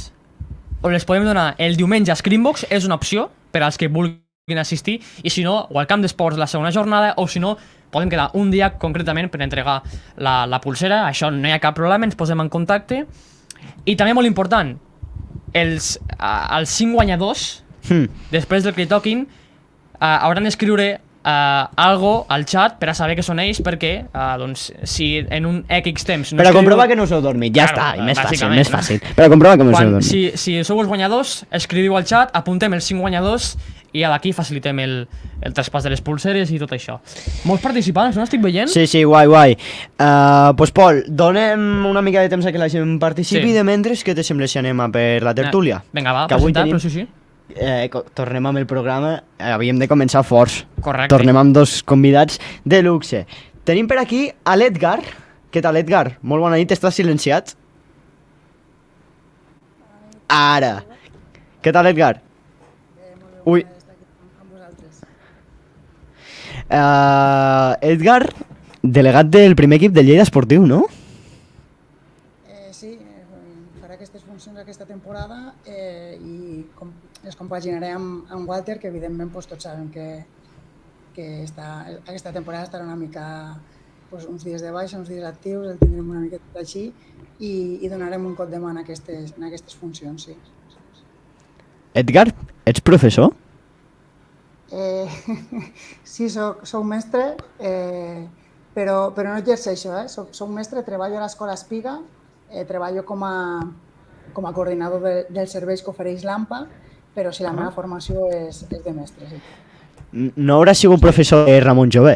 o les podem donar el diumenge a Screenbox, és una opció per als que vulguin assistir, i si no, o al camp d'esports la segona jornada, o si no, podem quedar un dia concretament per entregar la, la pulsera, això no hi ha cap problema, ens posem en contacte. I també molt important, els, uh, els cinc guanyadors, Hmm. després del que li toquin, uh, hauran d'escriure uh, algo al xat per a saber que són ells, perquè uh, doncs, si en un X temps... Per a comprovar que no us heu dormit, ja Claro, està, i més fàcil, bàsicament, més no? fàcil. Per a comprovar que no us heu Quan, dormit. si, si sou els guanyadors, escriviu al xat, apuntem els cinc guanyadors i a d'aquí facilitem el, el traspàs de les pulseres i tot això. Molts participants, no? Estic veient? Sí, sí, guai, guai. Uh, pues Pol, donem una mica de temps a que la gent participi, Sí. de mentres, què te sembla si anem a per la tertúlia? Eh, Vinga, va, Que avui presentar, tenim- però sí, sí. Eh, co- tornem amb el programa, eh, havíem de començar forts. Correcte. Tornem amb dos convidats de luxe. Tenim per aquí a l'Edgar. Què tal, Edgar? Molt bona nit, estàs silenciat? Ara. Què tal, Edgar? Ui. Uh, Edgar, delegat del primer equip del Lleida Esportiu, no? Eh, sí, eh, faré aquestes funcions aquesta temporada eh, i com, les compaginaré amb, amb Walter, que evidentment doncs, tots sabem que, que està, aquesta temporada estarà una mica doncs, uns dies de baixa, uns dies actius, el tindrem una miqueta així i, i donarem un cop de mà en aquestes, en aquestes funcions, sí. Edgar, ets professor? Eh, sí, soc, soc mestre, eh, però, però no exerceixo, eh? soc, soc mestre, treballo a l'Escola Espiga, eh, treballo com a, com a coordinador de, dels serveis que ofereix l'AMPA, però sí, la meva formació és, és de mestre. Sí. N- No haurà sigut professor de Ramon Jové?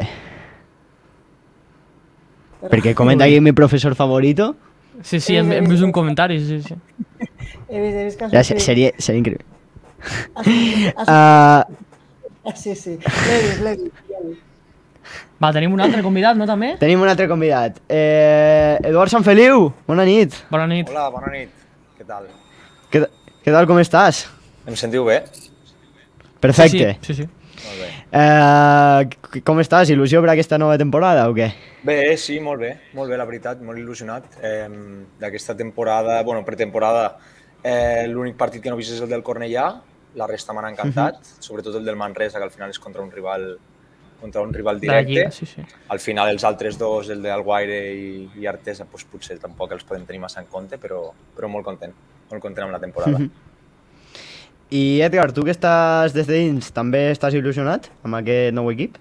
Perquè comenta aquí mi professor favorito. Sí, sí, hem, hem vist un comentari, sí, sí. He vist, he vist que has Ja, se- sortit- seria, seria increïble. has sortit- has Uh, sortit- Sí, sí, l'he vist, l'he vist. l'he vist. Va, tenim un altre convidat, no, també? tenim un altre convidat. Eh, Eduard Sanfeliu, bona nit. Bona nit. Hola, bona nit. Què tal? Què, què tal, com estàs? Em sentiu bé? Perfecte. Sí, sí, sí. Molt bé. Eh, com estàs? Il·lusió per aquesta nova temporada o què? Bé, sí, molt bé. Molt bé, la veritat, molt il·lusionat. Eh, D'aquesta temporada, bueno, pretemporada, eh, l'únic partit que no he vist és el del Cornellà, la resta m'han encantat, sobretot el del Manresa, que al final és contra un rival contra un rival De la directe. Lliga, sí, sí. Al final els altres dos, el d'Alguaire i, i Artesa, doncs, potser tampoc els podem tenir massa en compte, però, però molt content, molt content amb la temporada. I Edgar, tu que estàs des de dins, també estàs il·lusionat amb aquest nou equip?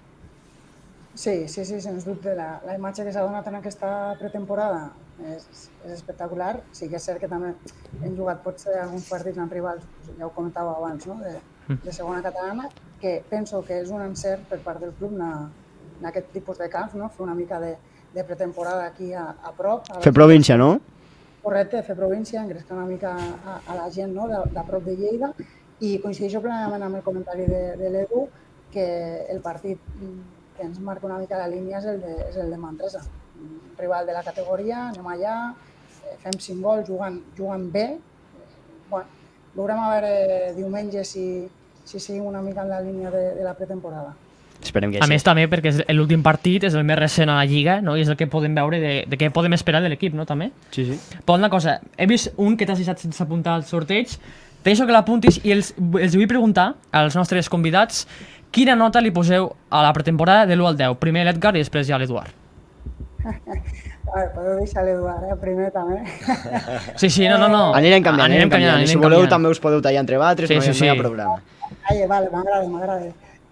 Sí, sí, sí, sens dubte. La, la imatge que s'ha donat en aquesta pretemporada és, és espectacular. Sí que és cert que també hem jugat potser alguns partits amb rivals, ja ho comentàveu abans, no? de, de segona catalana, que penso que és un encert per part del club en, en aquest tipus de camps, no? Fer una mica de, de pretemporada aquí a, a prop. A Fer província, no? Correcte, fer província, engrescar una mica a, a la gent, no? de, de prop de Lleida, i coincideixo plenament amb el comentari de, de l'Edu que el partit que ens marca una mica la línia és el de, és el de Manresa. Un rival de la categoria, anem allà, fem cinc gols, jugant, jugant bé. Bueno, veurem a veure diumenge si, si seguim una mica en la línia de, de la pretemporada. Esperem que A sí. més, també, perquè és l'últim partit és el més recent a la Lliga, no? I és el que podem veure de, de què podem esperar de l'equip, no? També. Sí, sí. Però una cosa, he vist un que t'has deixat sense apuntar al sorteig, t'he deixat que l'apuntis i els, els vull preguntar als nostres convidats quina nota li poseu a la pretemporada de l'u al deu? Primer l'Edgar i després ja l'Eduard. A veure, podeu deixar l'Eduard, eh? Primer també. Sí, sí, no, no, no. Anirem canviant, anirem canviant. I si voleu també us podeu tallar entre vosaltres, Sí, no, hi ha- sí, no hi ha sí. problema. Ai, vale, m'agrada, m'agrada.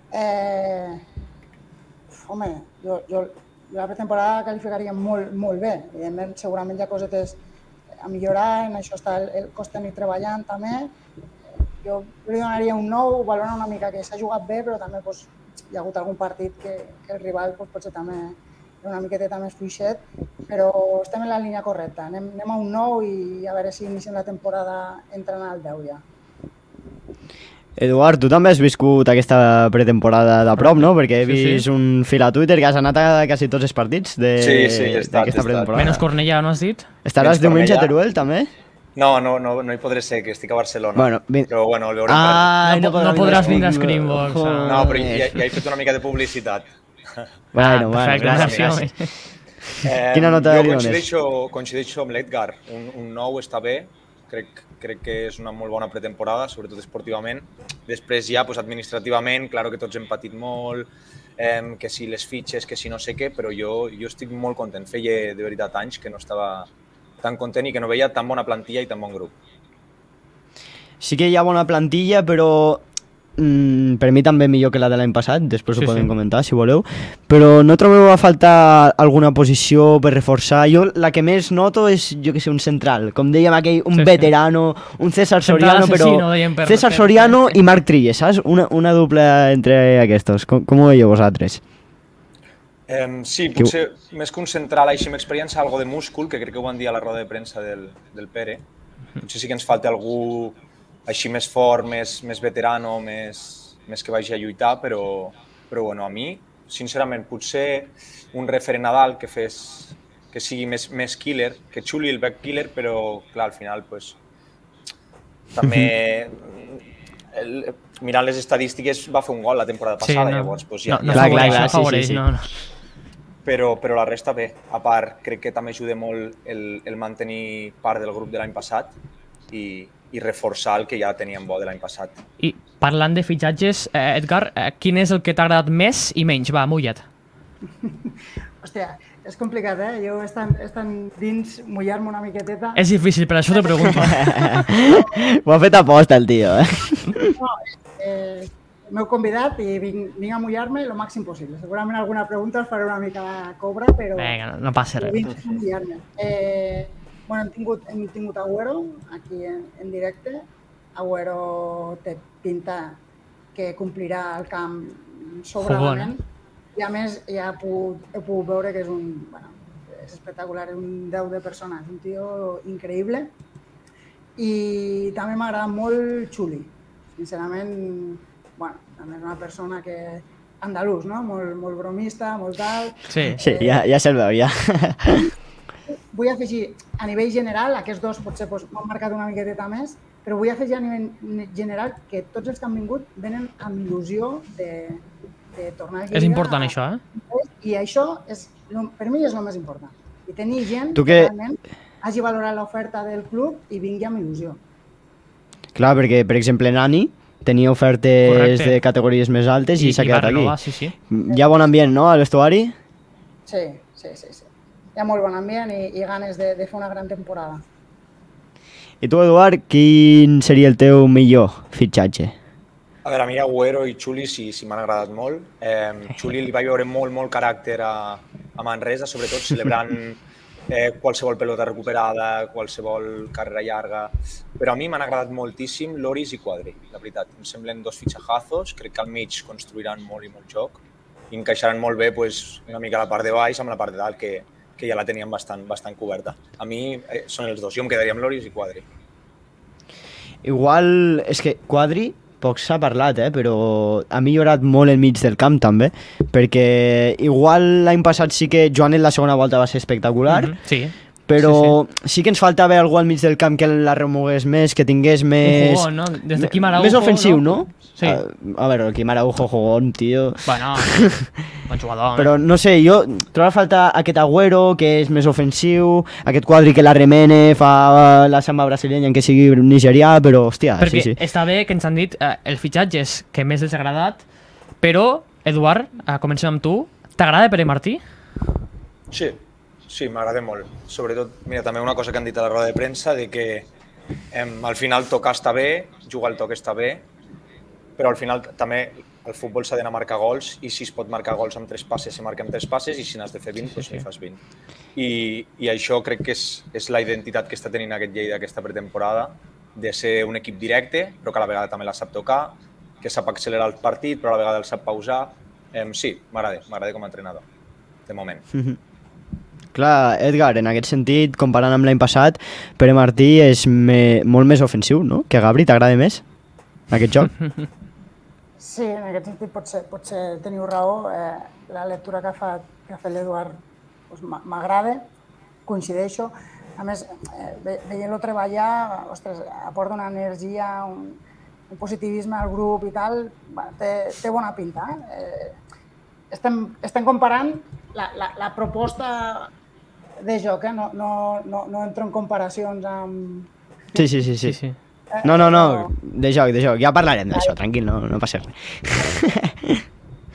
Eh, home, jo, jo la pretemporada qualificaria molt, molt bé. Evidentment, segurament hi ha cosetes a millorar, en això està el, el cos tècnic treballant també. Jo li donaria un nou, valorant una mica que s'ha jugat bé, però també doncs, hi ha hagut algun partit que, que el rival doncs, potser també és una miqueteta més fluixet, però estem en la línia correcta. Anem, anem a un nou i a veure si iniciem la temporada entrant al deu ja. Eduard, tu també has viscut aquesta pretemporada de prop, no? Perquè he Sí, sí. vist un fil a Twitter que has anat a quasi tots els partits de- Sí, sí, he estat, he d'aquesta estat. pretemporada. Menys Cornellà, no has dit? Estaràs Menys diumenge a Cornellà. Teruel, també? No, no, no, no hi podré ser, que estic a Barcelona. Bueno, vin- Però bueno, el veurem Ai, No po- no podràs vindre a Screenbox, per... ah. No, però ja, ja he fet una mica de publicitat. Bueno, bueno, perfecte, gràcies. merci, gràcies. home. Eh, Quina nota jo li dones? coincideixo, coincideixo amb l'Edgar. Un, un nou està bé, crec, crec que és una molt bona pretemporada, sobretot esportivament. Després ja, pues, administrativament, claro que tots hem patit molt, eh, que si les fitxes, que si no sé què, però jo, jo estic molt content. Feia de veritat anys que no estava tan content i que no veia tan bona plantilla i tan bon grup. Sí que hi ha bona plantilla, però mm, per mi també millor que la de l'any passat, després Sí, ho podem sí. comentar si voleu, però no trobeu a faltar alguna posició per reforçar? Jo la que més noto és, jo que sé, un central, com dèiem aquell, un Sí, sí. veterano, un César Central Soriano, assassino, però deien per- César per- Soriano i Marc Trilles, saps? Una, una dupla entre aquests, com, com ho veieu vosaltres? Eh, sí, potser més que un central així amb experiència, algo de múscul, que crec que ho van dir a la roda de premsa del, del Pere. Potser sí que ens falta algú així més fort, més, més veterano, més, més que vagi a lluitar, però, però bueno, a mi, sincerament, potser un referent Nadal que fes que sigui més, més killer, que xuli el back killer, però clar, al final pues, també el, mirant les estadístiques va fer un gol la temporada Sí, passada, no, llavors pues, ja, no, no ja clar, afavoreix, clar, no sí, afavoreix, sí, sí. no, no. però, però la resta bé. A part, crec que també ajuda molt el, el mantenir part del grup de l'any passat i, i reforçar el que ja teníem bo de l'any passat. I parlant de fitxatges, eh, Edgar, eh, quin és el que t'ha agradat més i menys? Va, mulla't. Hòstia, és complicat, eh? Jo estan, estan dins mullar-me una miqueteta. És difícil, per això te pregunto. Ho ha fet aposta el tio, eh? No, eh, m'heu convidat i vinc, vinc a mullar-me el màxim possible. Segurament alguna pregunta us faré una mica cobra, però Vinga, no, no passa res. vinc a mullar-me. Eh, bueno, hem tingut, hem tingut Agüero aquí en, en directe. Agüero té pinta que complirà el camp sobradament. I a més ja he pogut, he pogut veure que és un, bueno, és espectacular, és un deu de persones, un tio increïble. I també m'agrada molt Xuli. Sincerament, bueno, també és una persona que andalús, no? Molt, molt bromista, molt tal. Sí. Sí, ja, ja se'l veu, ja. Vull afegir, a nivell general, aquests dos potser doncs, m'han marcat una miqueteta més, però vull afegir a nivell general que tots els que han vingut venen amb il·lusió de, de tornar a Lliga. És important això, eh? I això, és, per mi, és el més important. I tenir gent Tu que que- realment hagi valorat l'oferta del club i vingui amb il·lusió. Clar, perquè, per exemple, Nani tenia ofertes Correcte. de categories més altes i, I- s'ha i va quedat aquí. renovar, sí, sí. Hi ha bon ambient, no, a l'estuari? Sí, sí, sí, sí. Hi ha molt bon ambient i, i ganes de, de fer una gran temporada. I tu, Eduard, quin seria el teu millor fitxatge? A veure, a mi Agüero i Xuli sí, sí m'han agradat molt. Eh, Xuli li vaig veure molt, molt caràcter a, a Manresa, sobretot celebrant eh, qualsevol pelota recuperada, qualsevol carrera llarga. Però a mi m'han agradat moltíssim Loris i Quadri, la veritat. Em semblen dos fitxajazos, crec que al mig construiran molt i molt joc i encaixaran molt bé pues, una mica la part de baix amb la part de dalt, que, que ja la tenien bastant, bastant coberta. A mi eh, són els dos, jo em quedaria amb Loris i Quadri. Igual, és que Quadri poc s'ha parlat, eh, però ha millorat molt el mig del camp també, perquè igual l'any passat sí que Joanet la segona volta va ser espectacular, Mhm, sí. però Sí, sí, sí que ens faltava algú al mig del camp que la remogués més, que tingués més... Un jugón, no? Des de Quim Araujo, més ofensiu, no? Sí. A, a veure, el Quim Araujo, jugón, tio... Bueno, bon jugador. Però no sé, jo trobo a falta aquest Agüero, que és més ofensiu, aquest Quadri que la remene, fa la samba brasileña en què sigui nigerià, però hòstia, Perquè sí, sí. està bé que ens han dit eh, els fitxatges que més els ha agradat, però, Eduard, eh, comencem amb tu. T'agrada Pere Martí? Sí, sí, m'agrada molt. Sobretot, mira, també una cosa que han dit a la roda de premsa, de que em, al final tocar està bé, jugar al toc està bé, però al final també el futbol s'ha d'anar a marcar gols i si es pot marcar gols amb tres passes, se marca amb tres passes i si n'has de fer vint, doncs n'hi fas vint. I, I això crec que és, és la identitat que està tenint aquest Lleida aquesta pretemporada, de ser un equip directe, però que a la vegada també la sap tocar, que sap accelerar el partit, però a la vegada el sap pausar. Em, sí, m'agrada, m'agrada com a entrenador, de moment. Mhm. Clar, Edgar, en aquest sentit, comparant amb l'any passat, Pere Martí és me, molt més ofensiu, no? Que Gabri, t'agrada més aquest joc? Sí, en aquest sentit potser, potser teniu raó. Eh, la lectura que ha fet, que ha fet l'Eduard doncs, m'agrada, coincideixo. A més, eh, ve- veient-lo treballar, ostres, aporta una energia, un, un positivisme al grup i tal, va, té, té bona pinta. Eh? Eh, estem, estem comparant la, la, la proposta de joc, eh? no, no, no, no entro en comparacions amb... Sí, sí, sí, sí. Sí, sí. No, no, no, de joc, de joc. Ja parlarem d'això, tranquil, no, no passa res.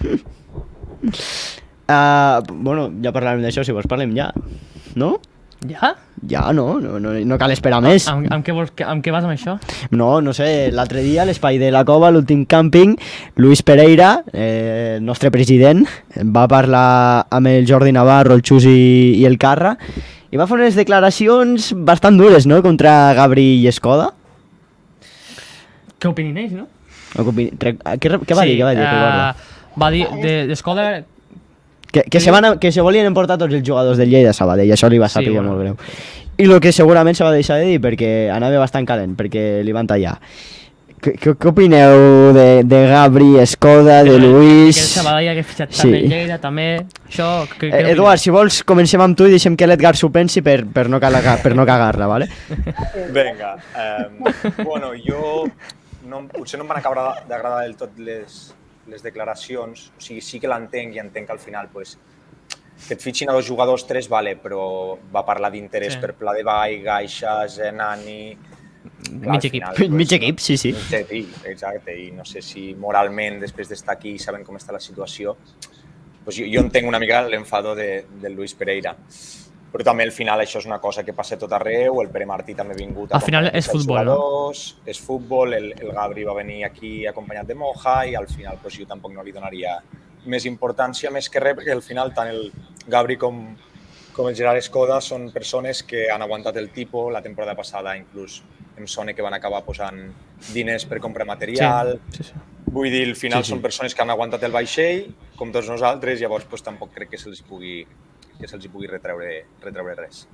uh, bueno, ja parlarem d'això, si vols parlem ja. No? Ja? Ja, no, no, no, no cal esperar més. Amb, amb, què vols, amb què vas amb això? No, no sé, l'altre dia a l'espai de la Cova, l'últim càmping, Luis Pereira, eh, el nostre president, va parlar amb el Jordi Navarro, el Xus i, i el Carra, i va fer unes declaracions bastant dures, no?, contra Gabri i Escoda. Què opineix, no? O Què, opini- tre- què, què va dir? Què va dir? Recorda. eh, va dir de- d'Escola... Que, que, se van a, que se volien emportar tots els jugadors del Lleida a Sabadell, això li va Sí, saber bueno. molt greu. I el que segurament se va deixar de dir perquè anava bastant calent, perquè li van tallar. Què, què, què opineu de, de Gabri, Escoda, de Luis? Que el Sabadell hagués fitxat Sí. també, Lleida també... Això... Que, Eh, Eduard, si vols, comencem amb tu i deixem que l'Edgar s'ho pensi per, per no cagar- per no cagar-la, vale? Vinga, eh, bueno, jo no, potser no em van acabar d'agradar del tot les, les declaracions, o sigui, sí que l'entenc i entenc que al final pues, que et fitxin a dos jugadors, tres, vale, però va parlar d'interès Sí. per Pla de Vall, Gaixas, eh, Nani... Clar, Mig al equip. final, Mig equip, sí, sí. Mig equip, exacte, i no sé si moralment, després d'estar aquí i sabent com està la situació, pues jo, jo entenc una mica l'enfado de, de Luis Pereira. Però també al final això és una cosa que passa tot arreu, el Pere Martí també ha vingut Al final acompanyat és dels futbol, no? jugadors, és futbol, el, el Gabri va venir aquí acompanyat de Moja i al final pues, jo tampoc no li donaria més importància, més que res, perquè al final tant el Gabri com, com el Gerard Escoda són persones que han aguantat el tipus, la temporada passada inclús em sona que van acabar posant diners per comprar material, Sí, sí, sí. vull dir, al final Sí, sí. són persones que han aguantat el vaixell, com tots nosaltres, llavors pues, tampoc crec que se'ls pugui, que se'ls pugui retreure, retreure res.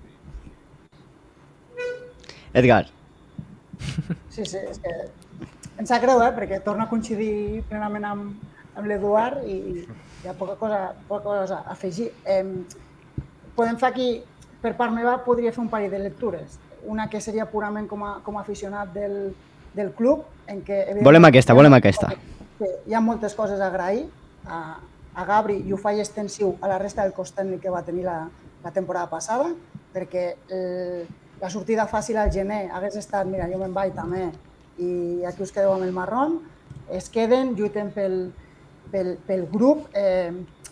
Edgar. Sí, sí, és que em sap greu, eh, perquè torna a coincidir plenament amb, amb l'Eduard i, i hi ha poca cosa, poca cosa a afegir. Eh, podem fer aquí, per part meva, podria fer un parell de lectures. Una que seria purament com a, com a aficionat del, del club, en què... evidentment, Volem aquesta, volem aquesta. que hi ha moltes coses a agrair a, a Gabri i ho faig extensiu a la resta del cos tècnic que va tenir la, la temporada passada, perquè el, la sortida fàcil al gener hagués estat, mira, jo me'n vaig també i aquí us quedeu amb el marrón, es queden, lluiten pel, pel, pel grup, eh,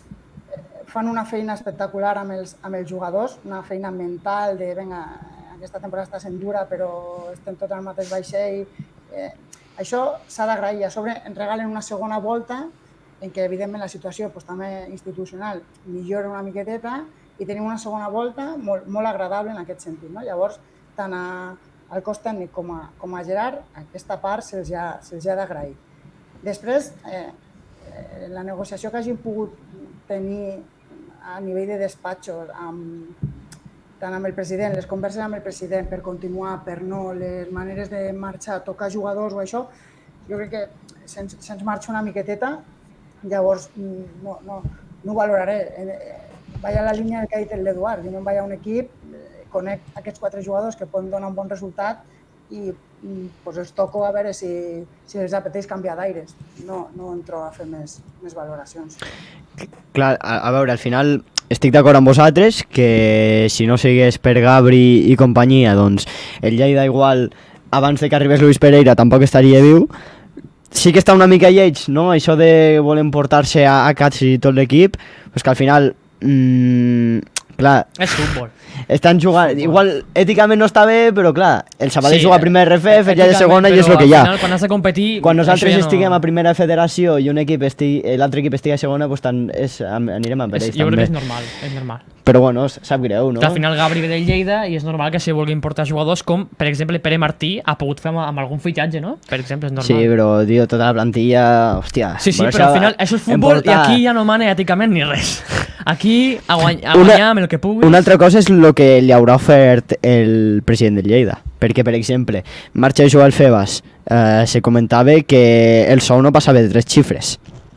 fan una feina espectacular amb els, amb els jugadors, una feina mental de, vinga, aquesta temporada està sent dura, però estem tots al mateix vaixell. Eh, això s'ha d'agrair. A sobre ens regalen una segona volta en què, evidentment, la situació pues, també institucional millora una miqueteta i tenim una segona volta molt, molt agradable en aquest sentit. No? Llavors, tant a, al cos tècnic com a, com a Gerard, aquesta part se'ls ha, se'ls ha d'agrair. Després, eh, eh, la negociació que hagin pogut tenir a nivell de despatxos, amb, tant amb el president, les converses amb el president per continuar, per no, les maneres de marxar, tocar jugadors o això, jo crec que se'ns se marxa una miqueteta, llavors no, no, no ho valoraré. Vaig a la línia que ha dit l'Eduard, jo me'n vaig a un equip, conec aquests quatre jugadors que poden donar un bon resultat i pues, els toco a veure si, si els apeteix canviar d'aires. No, no entro a fer més, més valoracions. Clar, a, a veure, al final estic d'acord amb vosaltres que si no sigués per Gabri i companyia, doncs el Lleida igual abans de que arribés Luis Pereira tampoc estaria viu. Sí que està una mica lleig, no? Això de voler portar-se a, a Cats i tot l'equip, pues que al final... Mmm, clar, és futbol. Estan jugant, igual èticament no està bé, però clar, el Sabadell sí, juga a primera R F F, ja de segona i és el que hi ha. Final, quan has de competir... Quan nosaltres ja estiguem no... a primera federació i un equip estigui, l'altre equip estigui a segona, pues tant, és, anirem amb ells. Jo crec que és normal, és normal. Però bueno, sap greu, no? Que al final Gabri ve del Lleida i és normal que si vulguin portar jugadors com, per exemple, Pere Martí ha pogut fer amb, amb algun fitxatge, no? Per exemple, és normal. Sí, però, tio, tota la plantilla... Hòstia... Sí, sí, però al final això és futbol portar... i aquí ja no mana èticament ni res. Aquí a, guany a guanyar una, amb el que puguis... Una altra cosa és el que li haurà ofert el president del Lleida. Perquè, per exemple, marxa Joel Febas, eh, se comentava que el sou no passava de tres xifres.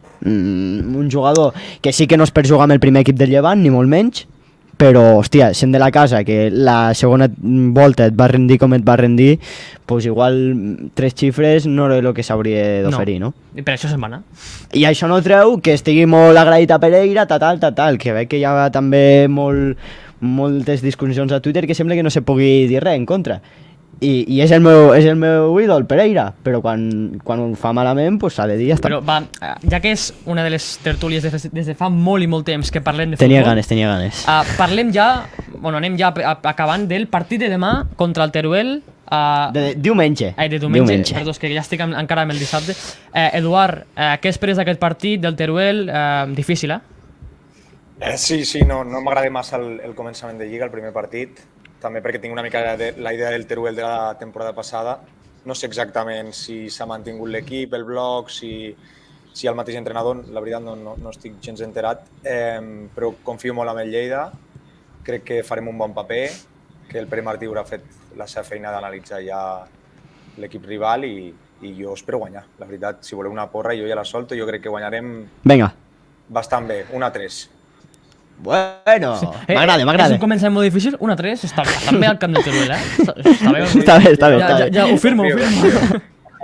Mm, un jugador que sí que no és per jugar amb el primer equip del Llevant, ni molt menys, però, hòstia, sent de la casa, que la segona volta et va rendir com et va rendir, doncs igual tres xifres no era el que s'hauria d'oferir, no? no? I per això se'n va anar. I això no treu que estigui molt agraït a Pereira, tal, tal, tal, tal, que veig que hi ha també molt, moltes discussions a Twitter que sembla que no se pugui dir res en contra. I, i és, el meu, és el meu ídol, Pereira, però quan, quan ho fa malament pues, s'ha de dir ja està. Però va, ja que és una de les tertúlies de, des de fa molt i molt temps que parlem de tenia futbol... ganes, tenia ganes. Uh, parlem ja, bueno, anem ja acabant del partit de demà contra el Teruel. Uh, de, de diumenge. Ai, de diumenge, diumenge. Perdó, és que ja estic amb, encara amb el dissabte. Uh, Eduard, uh, què esperes d'aquest partit del Teruel? Uh, difícil, eh? eh? Sí, sí, no, no m'agrada massa el, el començament de Lliga, el primer partit. També perquè tinc una mica de, la idea del Teruel de la temporada passada. No sé exactament si s'ha mantingut l'equip, el bloc, si, si el mateix entrenador, la veritat no, no, no estic gens enterat, eh, però confio molt en el Lleida, crec que farem un bon paper, que el Pere Martí haurà fet la seva feina d'analitzar ja l'equip rival i, i jo espero guanyar. La veritat, si voleu una porra, jo ja la solto, jo crec que guanyarem Venga. bastant bé, un a tres. Bueno, sí. m'agrada, eh, m'agrada. És un començament molt difícil, un a tres, està bastant bé al camp del Teruel, eh? Està, està bé, està bé, està bé. Ja, ja, ja, ho firmo, ho firmo.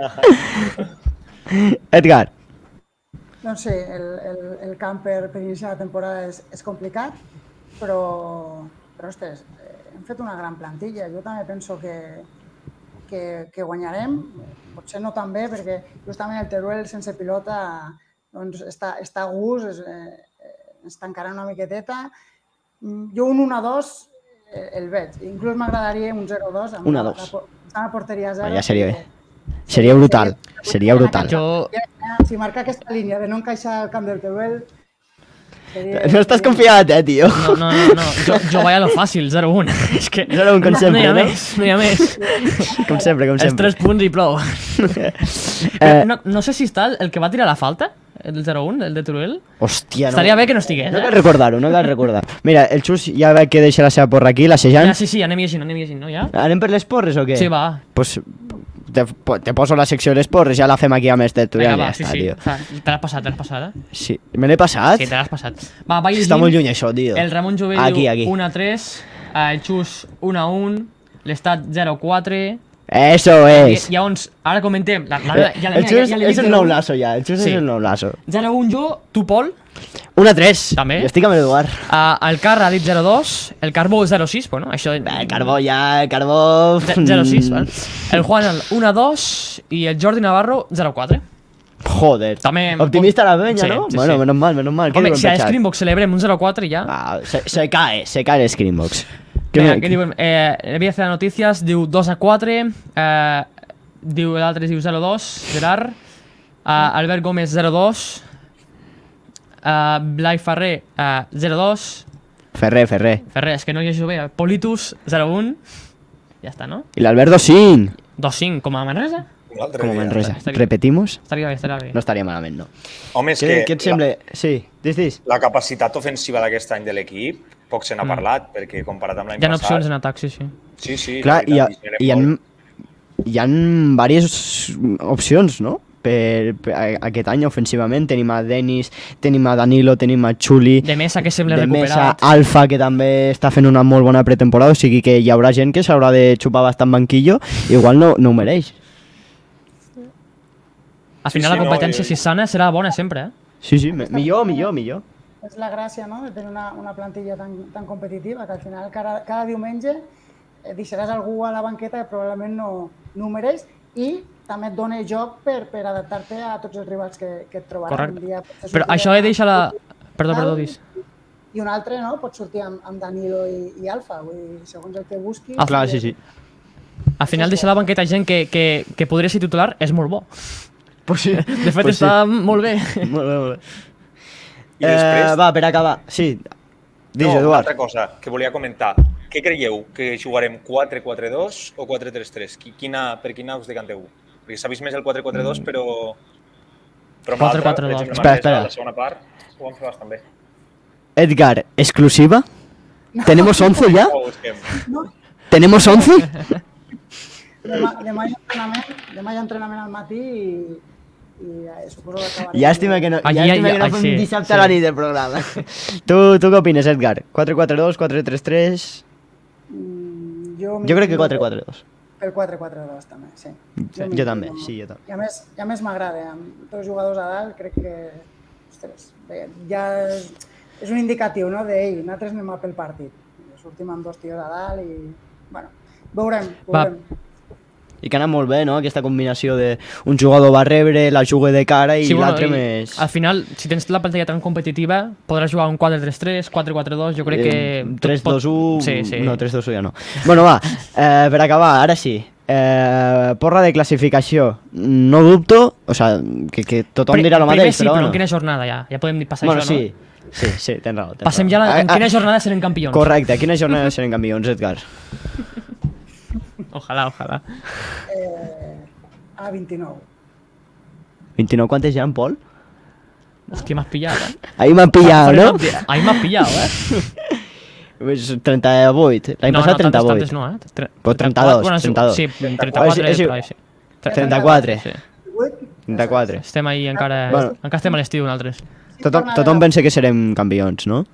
Edgar. Doncs sí, el, el, el camp per, per iniciar la temporada és, és complicat, però, però ostres, hem fet una gran plantilla. Jo també penso que, que, que guanyarem, potser no tan bé, perquè justament el Teruel sense pilota doncs, està, està a gust, és, eh, es tancarà una miqueteta. Jo un un a dos el veig. Inclús m'agradaria un zero a dos. un a dos. Està a porteria zero. Ja seria bé. Seria brutal. Seria brutal. Jo... Si marca aquesta línia de no encaixar al camp del Teruel... Seria... No estàs confiat, eh, tio? No, no, no. no. Jo, jo vaig a lo fàcil, zero a un. És que... zero a un, com sempre, no? Hi ha no? més, no hi ha més. Com sempre, com sempre. Els tres punts i plou. eh... no, no sé si està el que va tirar la falta, el zero a un, el de Teruel. Hòstia, no. Estaria bé que no estigués, No eh? cal recordar-ho, no cal recordar. Mira, el Xus ja ve que deixa la seva porra aquí, la Sejant. Ja, sí, sí, anem llegint, anem llegint, no, ja? Anem per les porres o què? Sí, va. Pues te, te poso la secció de les porres, ja la fem aquí amb este Vinga, ja va, està, sí, sí. tio. Te l'has passat, te l'has passat, eh? Sí, me l'he passat? Sí, te l'has passat. Va, va llegint. Està molt lluny això, tio. El Ramon Jovell Aquí, diu aquí. un a tres, el Xus un a un, l'Estat zero a quatre... Eso es. I llavors, ara comentem... La, la, ja la el meva, Xus ja, ja és el nou lasso, ja. El Xus Sí. és el nou lasso. zero a un jo, tu, Pol. un a tres. També. Jo estic amb l'Eduard. Uh, el Carra ha dit zero a dos, el Carbó zero a sis, bueno, això... El Carbó ja, el Carbó... zero a sis, val? El Juan el un a dos i el Jordi Navarro zero a quatre. Joder. També- Optimista la peña, Sí, ¿no? sí, bueno, sí. menos mal, menos mal. ¿Qué Home, diuen si a per xat? Screenbox celebrem un zero quatre ja... Ah, se, se cae, se cae el Screenbox. Vinga, què diuen? Eh, Via C de Notícies diu dos a quatre, eh, diu l'altre diu zero dos, Gerard, eh, Albert Gómez zero dos, eh, Blai Ferrer eh, zero dos, Ferrer, Ferrer. Ferrer, és que no llegeixo bé, Politus zero un, ja està, no? Y el Alberto cinc. dos cinc, com a Manresa? Un altre Como dia. Manresa. Estaria- ¿Repetimos? Estaria bé, estaria bé. No estaria malament, no. Home, és Què, que què et sembla? Sí, dis, dis. la capacitat ofensiva d'aquest any de l'equip poc se n'ha parlat, perquè comparat amb l'any Hi ha passat... opcions en atac, sí, sí. Sí, sí. Clar, la hi ha, veritat, hi ha, molt. hi ha diverses opcions, no? Per, per a- aquest any ofensivament tenim a Denis, tenim a Danilo, tenim a Xuli, De Mesa, que sembla de Mesa, recuperat. Alfa, que també està fent una molt bona pretemporada, o sigui que hi haurà gent que s'haurà de xupar bastant banquillo, igual no, no ho mereix. Al Sí, final sí, la no, competència, jo- si és sana, serà bona sempre, eh? Sí, sí, me- millor, millor, millor. És la gràcia, no?, de tenir una, una plantilla tan, tan competitiva, que al final cada, cada diumenge eh, deixaràs algú a la banqueta que probablement no, no ho mereix i també et dona joc per, per adaptar-te a tots els rivals que, que et trobaran. Correcte. Un dia pots Però sortir això he amb- deixat la... Perdó, perdó, dis. I un altre, no?, pot sortir amb, amb Danilo i, i Alfa, vull dir, segons el que busquis. Ah, Clar, sí, sí. Al final deixar la banqueta gent que, que, que podria ser titular és molt bo. Pues sí. De fet, Pues sí. està molt bé. Molt bé, molt bé. I després... Eh, va, per acabar. Sí, dis, no, una Eduard. altra cosa que volia comentar. Què creieu? Que jugarem quatre quatre dos o quatre tres tres? Qui- Quina, per quina us decanteu? Perquè s'ha vist més el quatre quatre dos, però... Però amb l'altre, quatre quatre per dos. exemple, Espera, Manresa, espera. la segona part, ho vam fer bastant bé. Edgar, ¿exclusiva? ¿Tenemos once ya? O ho busquem? ¿Tenemos once? Demà, demà hi ha entrenament, demà hi ha entrenament al matí i, i eh, suposo que acabarem... Llàstima que no, Ai, llàstima ai, que no ai, fem sí, dissabte sí. a la nit del programa. tu, tu què opines, Edgar? quatre quatre dos, quatre tres tres... Mm, jo, Jo crec que quatre quatre dos. El quatre quatre dos també, sí. Jo m'inclino. també, sí, jo també. I a més, i a més m'agrada, amb dos jugadors a dalt crec que, ostres, bé, ja és, és un indicatiu, no?, d'ell, nosaltres anem a pel partit. Sortim amb dos tios a dalt i, bueno, veurem, veurem. I que ha anat molt bé, no?, aquesta combinació de un jugador va rebre, la juga de cara i Sí, bueno, l'altre i més... Al final, si tens la plantilla tan competitiva, podràs jugar un quatre tres tres, quatre quatre dos, jo crec que... Eh, tres dos u... Sí, sí. No, tres dos u ja no. Bueno, va, eh, per acabar, ara sí. Eh, porra de classificació. No dubto, o sea, que, que tothom Pri- dirà el primer mateix, sí, però però bueno. en quina jornada ja? Ja podem dir passar Bueno, això, sí, no? sí, sí, tens raó. Tens Passem raó. ja la, en Ah, quina ah, jornada serem campions. Correcte, a quina jornada serem campions, Edgar? Ojalà, ojalà. Eh, a vint-i-nou. vint-i-nou, quantes ja, en Pol? Hòstia, m'has pillat, eh? Ahí m'han pillat, no? Ahí m'has pillat, eh? Pues trenta-vuit, l'any no, passat no, tantes, trenta-vuit. tantes no, eh? Tre- Pues trenta-dos, bueno, sí, trenta-dos. Sí, trenta-quatre, És- és- però sí. trenta-quatre. Sí. trenta-quatre. Estem ahí encara... Bueno. Encara estem a l'estiu, nosaltres. Tothom, tothom pensa que serem campions, no?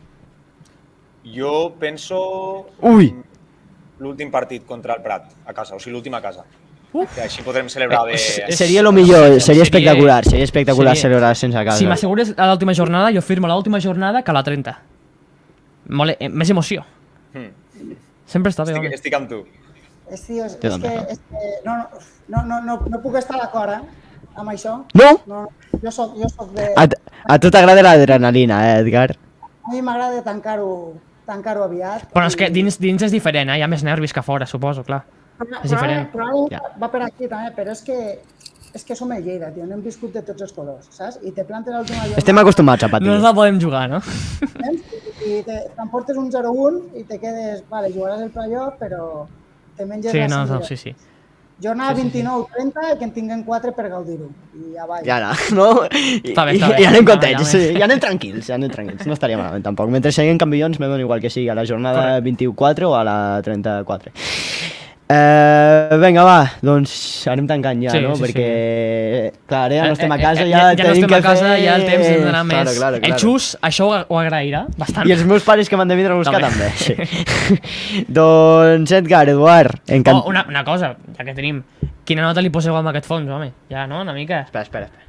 Jo penso... Ui! L'últim partit contra el Prat, a casa, o sigui, l'últim a casa. Que així podrem celebrar Eh, bé... és- Seria lo millor, seria seria- espectacular, seria espectacular seria- celebrar sense casa. Si m'assegures a l'última jornada, jo firmo l'última jornada que a la trenta. Mole, eh, més emoció. Hmm. Sempre està bé, Estic, home. estic amb tu. És, tio, és, Jo és, també. que, és que no, no, no, no, no puc estar d'acord, eh, amb això. No? No, jo soc, jo soc de... A, a tu t'agrada l'adrenalina, eh, Edgar? A mi m'agrada tancar-ho tancar-ho aviat. Però és que dins, dins és diferent, eh? Hi ha més nervis que fora, suposo, clar. és diferent. Però, Ja. va per aquí també, però és que és que som el Lleida, tio, n'hem viscut de tots els colors, saps? I te plantes a l'última jornada... Estem acostumats a patir. No ens la podem jugar, no? saps? I te- t'emportes un zero un i te quedes, vale, jugaràs el playoff, però te menges Sí, la no, no, sangria. sí, sí. Jornada vint-i-nou trenta i que en tinguem quatre per gaudir-ho. I avall. I ara, no? I, Està bé, i, està bé. i anem Ja, contents, ja, sí, i anem tranquils, ja anem tranquils, no estaria malament tampoc. Mentre siguin campions, me dona igual que sigui a la jornada vint-i-quatre o a la trenta-quatre. Eh, vinga, va, doncs anem tancant ja, Sí, no? sí, Perquè, clar, ara ja no estem a Eh, eh, casa, eh, ja, ja no tenim estem que a casa, fer... ja el temps hem d'anar més... Claro, claro, El claro. Xus això ho, ho agrairà bastant. I els meus pares que m'han de vindre a buscar També. també. Sí. doncs Edgar, Eduard, encantat. Oh, una, una cosa, ja que tenim... Quina nota li poseu amb aquest fons, home? Ja, no? Una mica? Espera, espera, espera.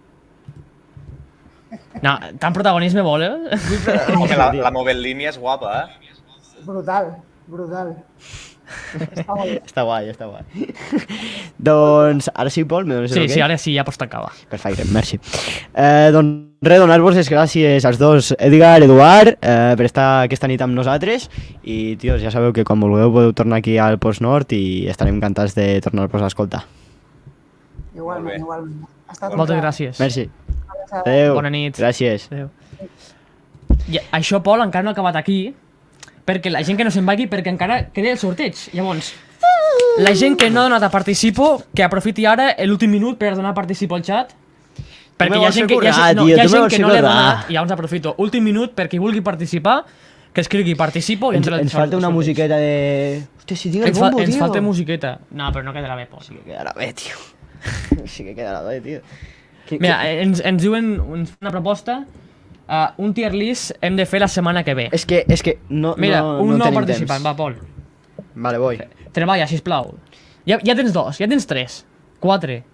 No, tant protagonisme vol, eh? Home, la, la Movel línia és guapa, eh? Brutal, brutal. Està molt bé. Està guai, està guai. Doncs ara sí, Pol, me dones Sí, el sí, ara sí, ja pots tancar, va. Perfecte, merci. Eh, doncs res, donar-vos les gràcies als dos, Edgar, Eduard, eh, per estar aquesta nit amb nosaltres i, tios, ja sabeu que quan vulgueu podeu tornar aquí al Pols Nord i estarem encantats de tornar-vos a escoltar. Igualment, igualment. Ha estat un Moltes plaer. gràcies. Merci. Adéu. Adéu. Bona nit. Gràcies. Adéu. I això, Pol, encara no ha acabat aquí, perquè la gent que no se'n vagi, perquè encara queda el sorteig. Llavors, la gent que no ha donat a participo, que aprofiti ara l'últim minut per donar a participo al xat, perquè hi ha gent que, hi ha, gent- no, hi ha gent que no l'ha donat, i llavors aprofito. Últim minut per qui vulgui participar, que escrigui participo i Ens, entra el ens falta una sorteig. musiqueta de... Hòstia, si tinc el Ens, fa, bombo, ens tio. falta musiqueta. No, però no quedarà bé, Pol. Sí que quedarà bé, tio. Sí que quedarà bé, tio. Que, Mira, que... ens, ens diuen ens fan una proposta, uh, un tier list hem de fer la setmana que ve. És que, és que no, Mira, no, un no nou tenim participant, temps. va, Pol. Vale, voy. Treballa, sisplau. Ja, ja tens dos, ja tens tres. Quatre.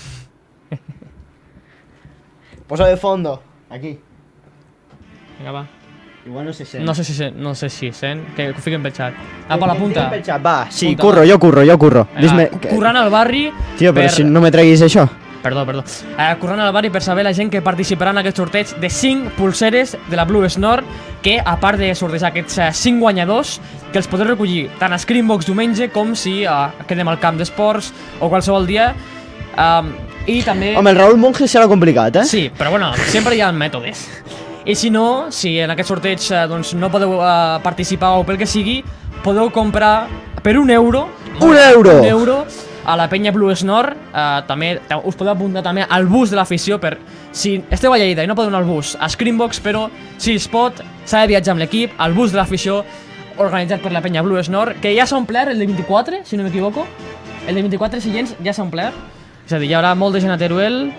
Posa de fondo. Aquí. Vinga, va. Igual no se sent. No sé si sent, no sé si sent, que ho fiquen pel xat. Apa, la punta. Pel xat, va, sí, Punta, curro, va. jo curro, jo curro. Dis-me... Vinga, currant al barri... Tio, però per- si no me treguis això. Perdó, perdó. Uh, corrent al barri per saber la gent que participarà en aquest sorteig de cinc pulseres de la Blue Snore, que a part de sortejar aquests uh, cinc guanyadors, que els podreu recollir tant a Screenbox diumenge com si uh, quedem al camp d'esports o qualsevol dia. Um, I també... Home, el Raúl Monge serà complicat, eh? Sí, però bueno, sempre hi ha mètodes. I si no, si en aquest sorteig eh, doncs, no podeu uh, participar o pel que sigui, podeu comprar per un euro... Un euro! Un euro a la penya Blue Snore. Uh, també us podeu apuntar també al bus de l'afició per... Si esteu a Lleida i no podeu anar al bus a Screenbox, però si es pot, s'ha de viatjar amb l'equip al bus de l'afició organitzat per la penya Blue Snore, que ja s'ha omplert el de vint-i-quatre, si no m'equivoco. El de vint-i-quatre seients ja s'ha omplert. És a dir, hi haurà molt de gent a Teruel.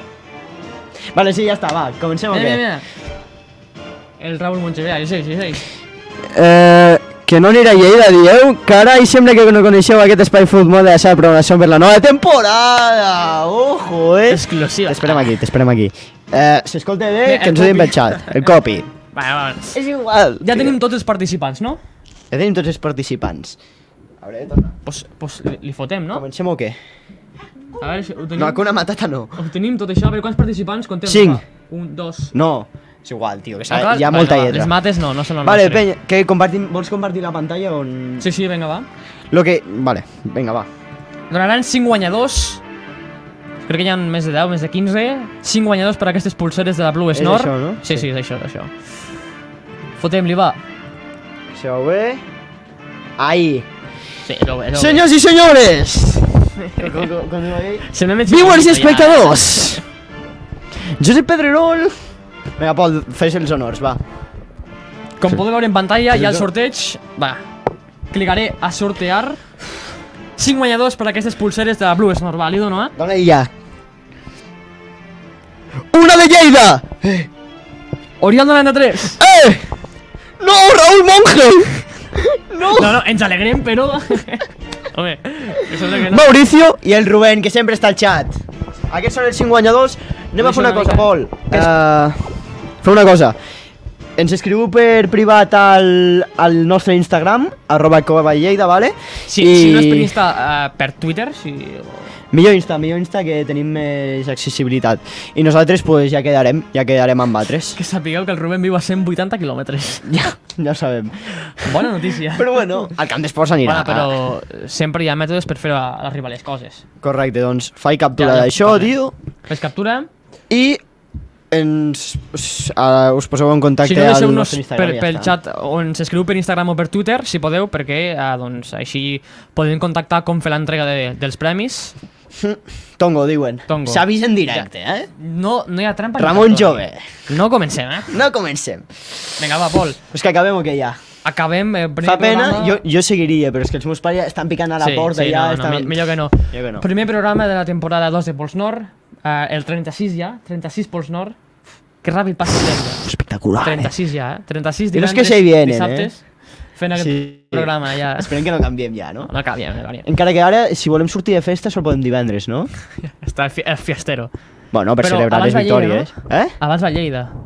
Vale, sí, ja està, va, comencem o Mira, què? mira, mira. El Raúl Montevera, sí, sí, sí. Eh, que no anirà a Lleida, dieu? Carai, sembla que no coneixeu aquest espai futbol de la seva programació per la nova temporada! Ojo, eh? Exclusiva. T'esperem aquí, t'esperem aquí. Eh, S'escolta bé, Mira, que el ens ho diguin copy. pel xat, el copy. Va, va. És igual. Ja tenim tots els participants, no? Ja tenim tots els participants. A veure, torna. Pues, pues li, li fotem, no? Comencem o què? A veure si ho tenim. No, que una matata no. Ho tenim tot això, a veure quants participants contem. Cinc. Va. Un, dos... No, és igual, tio, que Ah, clar, hi ha vale, molta va, lletra. Les mates no, no són el Vale, nostre. penya, que compartim, vols compartir la pantalla on... Sí, sí, vinga, va. Lo que... Vale, vinga, va. Donaran cinc guanyadors. Crec que hi ha més de deu, més de quinze. cinc guanyadors per a aquestes pulseres de la Blue És Snore. això, no? Sí, Sí. sí, és això, és això. Fotem-li, va. Se veu bé? Ahí. Sí, es veu bé, es veu bé. Senyors i senyores! Com, com, com diu aquell? Sembla més Viewers i xiquito, ja. espectadors! Josep Pedrerol! Vinga, Pol, fes els honors, va. Com podeu veure en pantalla, hi ha el Jo- sorteig. Va, clicaré a sortear. cinc guanyadors per a aquestes pulseres de la Blue Snore. Va, li dono, eh? Dona-hi ja. Una de Lleida! Oriol noranta-tres. Eh! No, Raúl Monge! No! No, no, ens alegrem, però... Home, que sembla que no. Mauricio i el Rubén, que sempre està al xat. Aquests són els cinc guanyadors. Anem a fer una Deixa una cosa, mica. Pol. Uh, Feu una cosa. Ens escriu per privat al, al nostre Instagram, arroba covallleida, vale? Si, si no és per Insta, uh, per Twitter, si... Millor Insta, millor Insta, que tenim més accessibilitat. I nosaltres pues, ja quedarem, ja quedarem amb altres. Que sapigueu que el Rubén viu a cent vuitanta quilòmetres. Ja, ja ho sabem. Bona notícia. Però bueno, al camp d'esports anirà. Bueno, però sempre hi ha mètodes per fer arribar les coses. Correcte, doncs faig captura Ja, ja, d'això, vale. tio. Fes captura. I ens, us, uh, us poseu en contacte Si no, al deixeu-nos nostre Instagram. per, i ja pel està. xat o ens escriu per Instagram o per Twitter, si podeu, perquè uh, doncs, així podem contactar com fer l'entrega de, dels premis. Tongo, diuen. Tongo. S'ha vist en directe, eh? No, no hi ha trampa. ni Ramon cartó. Jove. No comencem, eh? No comencem. Vinga, va, Pol. És que acabem o què ja? Acabem. Eh, primer Fa pena, programa... jo, jo seguiria, però és que els meus pares estan picant a la sí, porta sí, ja. no, no, estan... mi- millor que no. Jo que no. Primer programa de la temporada dos de Pols Nord, eh, el trenta-sis ja, trenta-sis Pols Nord. Que ràpid passa el temps ja. Espectacular, eh? trenta-sis ja, eh? trenta-sis I no és divendres, que se vienen, dissabtes, fent aquest Sí. programa ja. Esperem que no canviem ja, no? No canviem, no canviem. Encara que ara, si volem sortir de festa, sol podem divendres, no? Està el, fi el fiestero. Bueno, per Però celebrar abans les va Lleida, victòries. Eh? Abans va Lleida.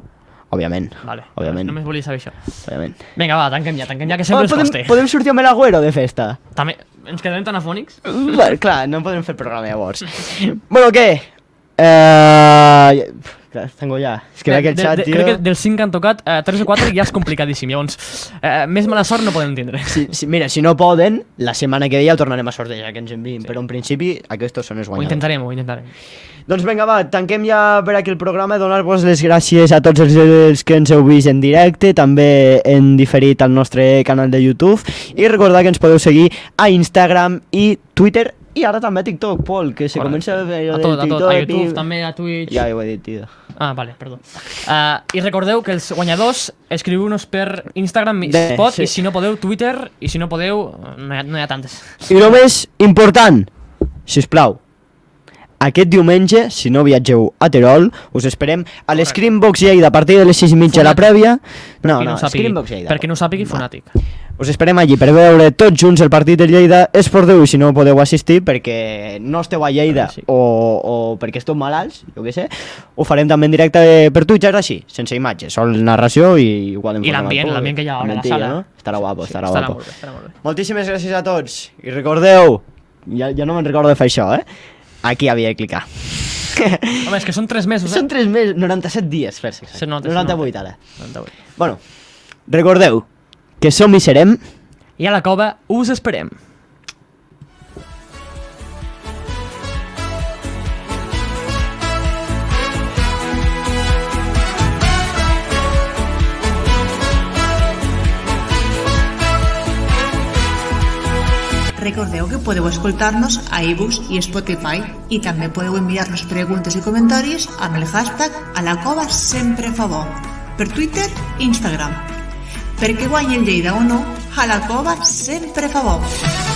òbviament. Vale, òbviament. només volia saber això. Òbviament. Vinga, va, tanquem ja, tanquem ja, que sempre Oh, ens podem, costa. podem sortir amb l'Agüero de festa? També, ens quedarem tan afònics? Bueno, clar, no podem fer el programa llavors. Bueno, què? Eh... Clar, tengo ja. És que ve aquest de, xat, de, tio... Crec que dels cinc que han tocat, eh, tres o quatre ja és complicadíssim, llavors eh, més mala sort no podem tindre. Si, si, mira, si no poden, la setmana que ve ja ho tornarem a sortejar, que ens enviïn, sí. Però en principi aquests són els Ho guanyadors. intentarem, ho intentarem. Doncs vinga, va, tanquem ja per aquí el programa, donar-vos les gràcies a tots els, els que ens heu vist en directe, també en diferit al nostre canal de YouTube, i recordar que ens podeu seguir a Instagram i Twitter, i ara també a TikTok, Pol, que se Correcte. comença a fer A de tot, a tot, TikTok, a YouTube, i- també a Twitch... Ja ho he dit, tio. Ah, vale, perdó. Uh, I recordeu que els guanyadors escriviu-nos per Instagram si Bé, es pot, sí. i si no podeu Twitter, i si no podeu no hi ha, no hi ha tantes. I només important, sisplau, aquest diumenge, si no viatgeu a Terol, us esperem a l'Screenbox Lleida a partir de les sis i mitja a la prèvia. No, Qui no, no ho sàpigui, Screenbox Lleida. perquè no ho sàpigui, Fonàtic. Us esperem allí per veure tots junts el partit de Lleida Esportiu, i si no podeu assistir perquè no esteu a Lleida Sí. o, o perquè esteu malalts, jo què sé, ho farem també en directe per Twitch, ara sí, sense imatges, sol narració i ho podem I posar al l'ambient, públic. l'ambient que hi ha ara a la Mentida, sala. no? Estarà guapo, Sí, estarà estarà guapo. molt bé, estarà molt bé. Moltíssimes gràcies a tots i recordeu, ja, ja no me'n recordo de fer això, eh? Aquí havia de clicar. Home, és que són tres mesos, eh? Són tres mesos, noranta-set dies, fer-se. Se nota, se noranta-vuit nota. ara. noranta-vuit. Bueno, recordeu que som i serem. I a la cova us esperem. Recordeu que podeu escoltar-nos a iVoox i Spotify i també podeu enviar-nos preguntes i comentaris amb el hashtag a la cova sempre fa bo per Twitter i Instagram. Perquè guanyi el Lleida o no, a la cova sempre fa bo.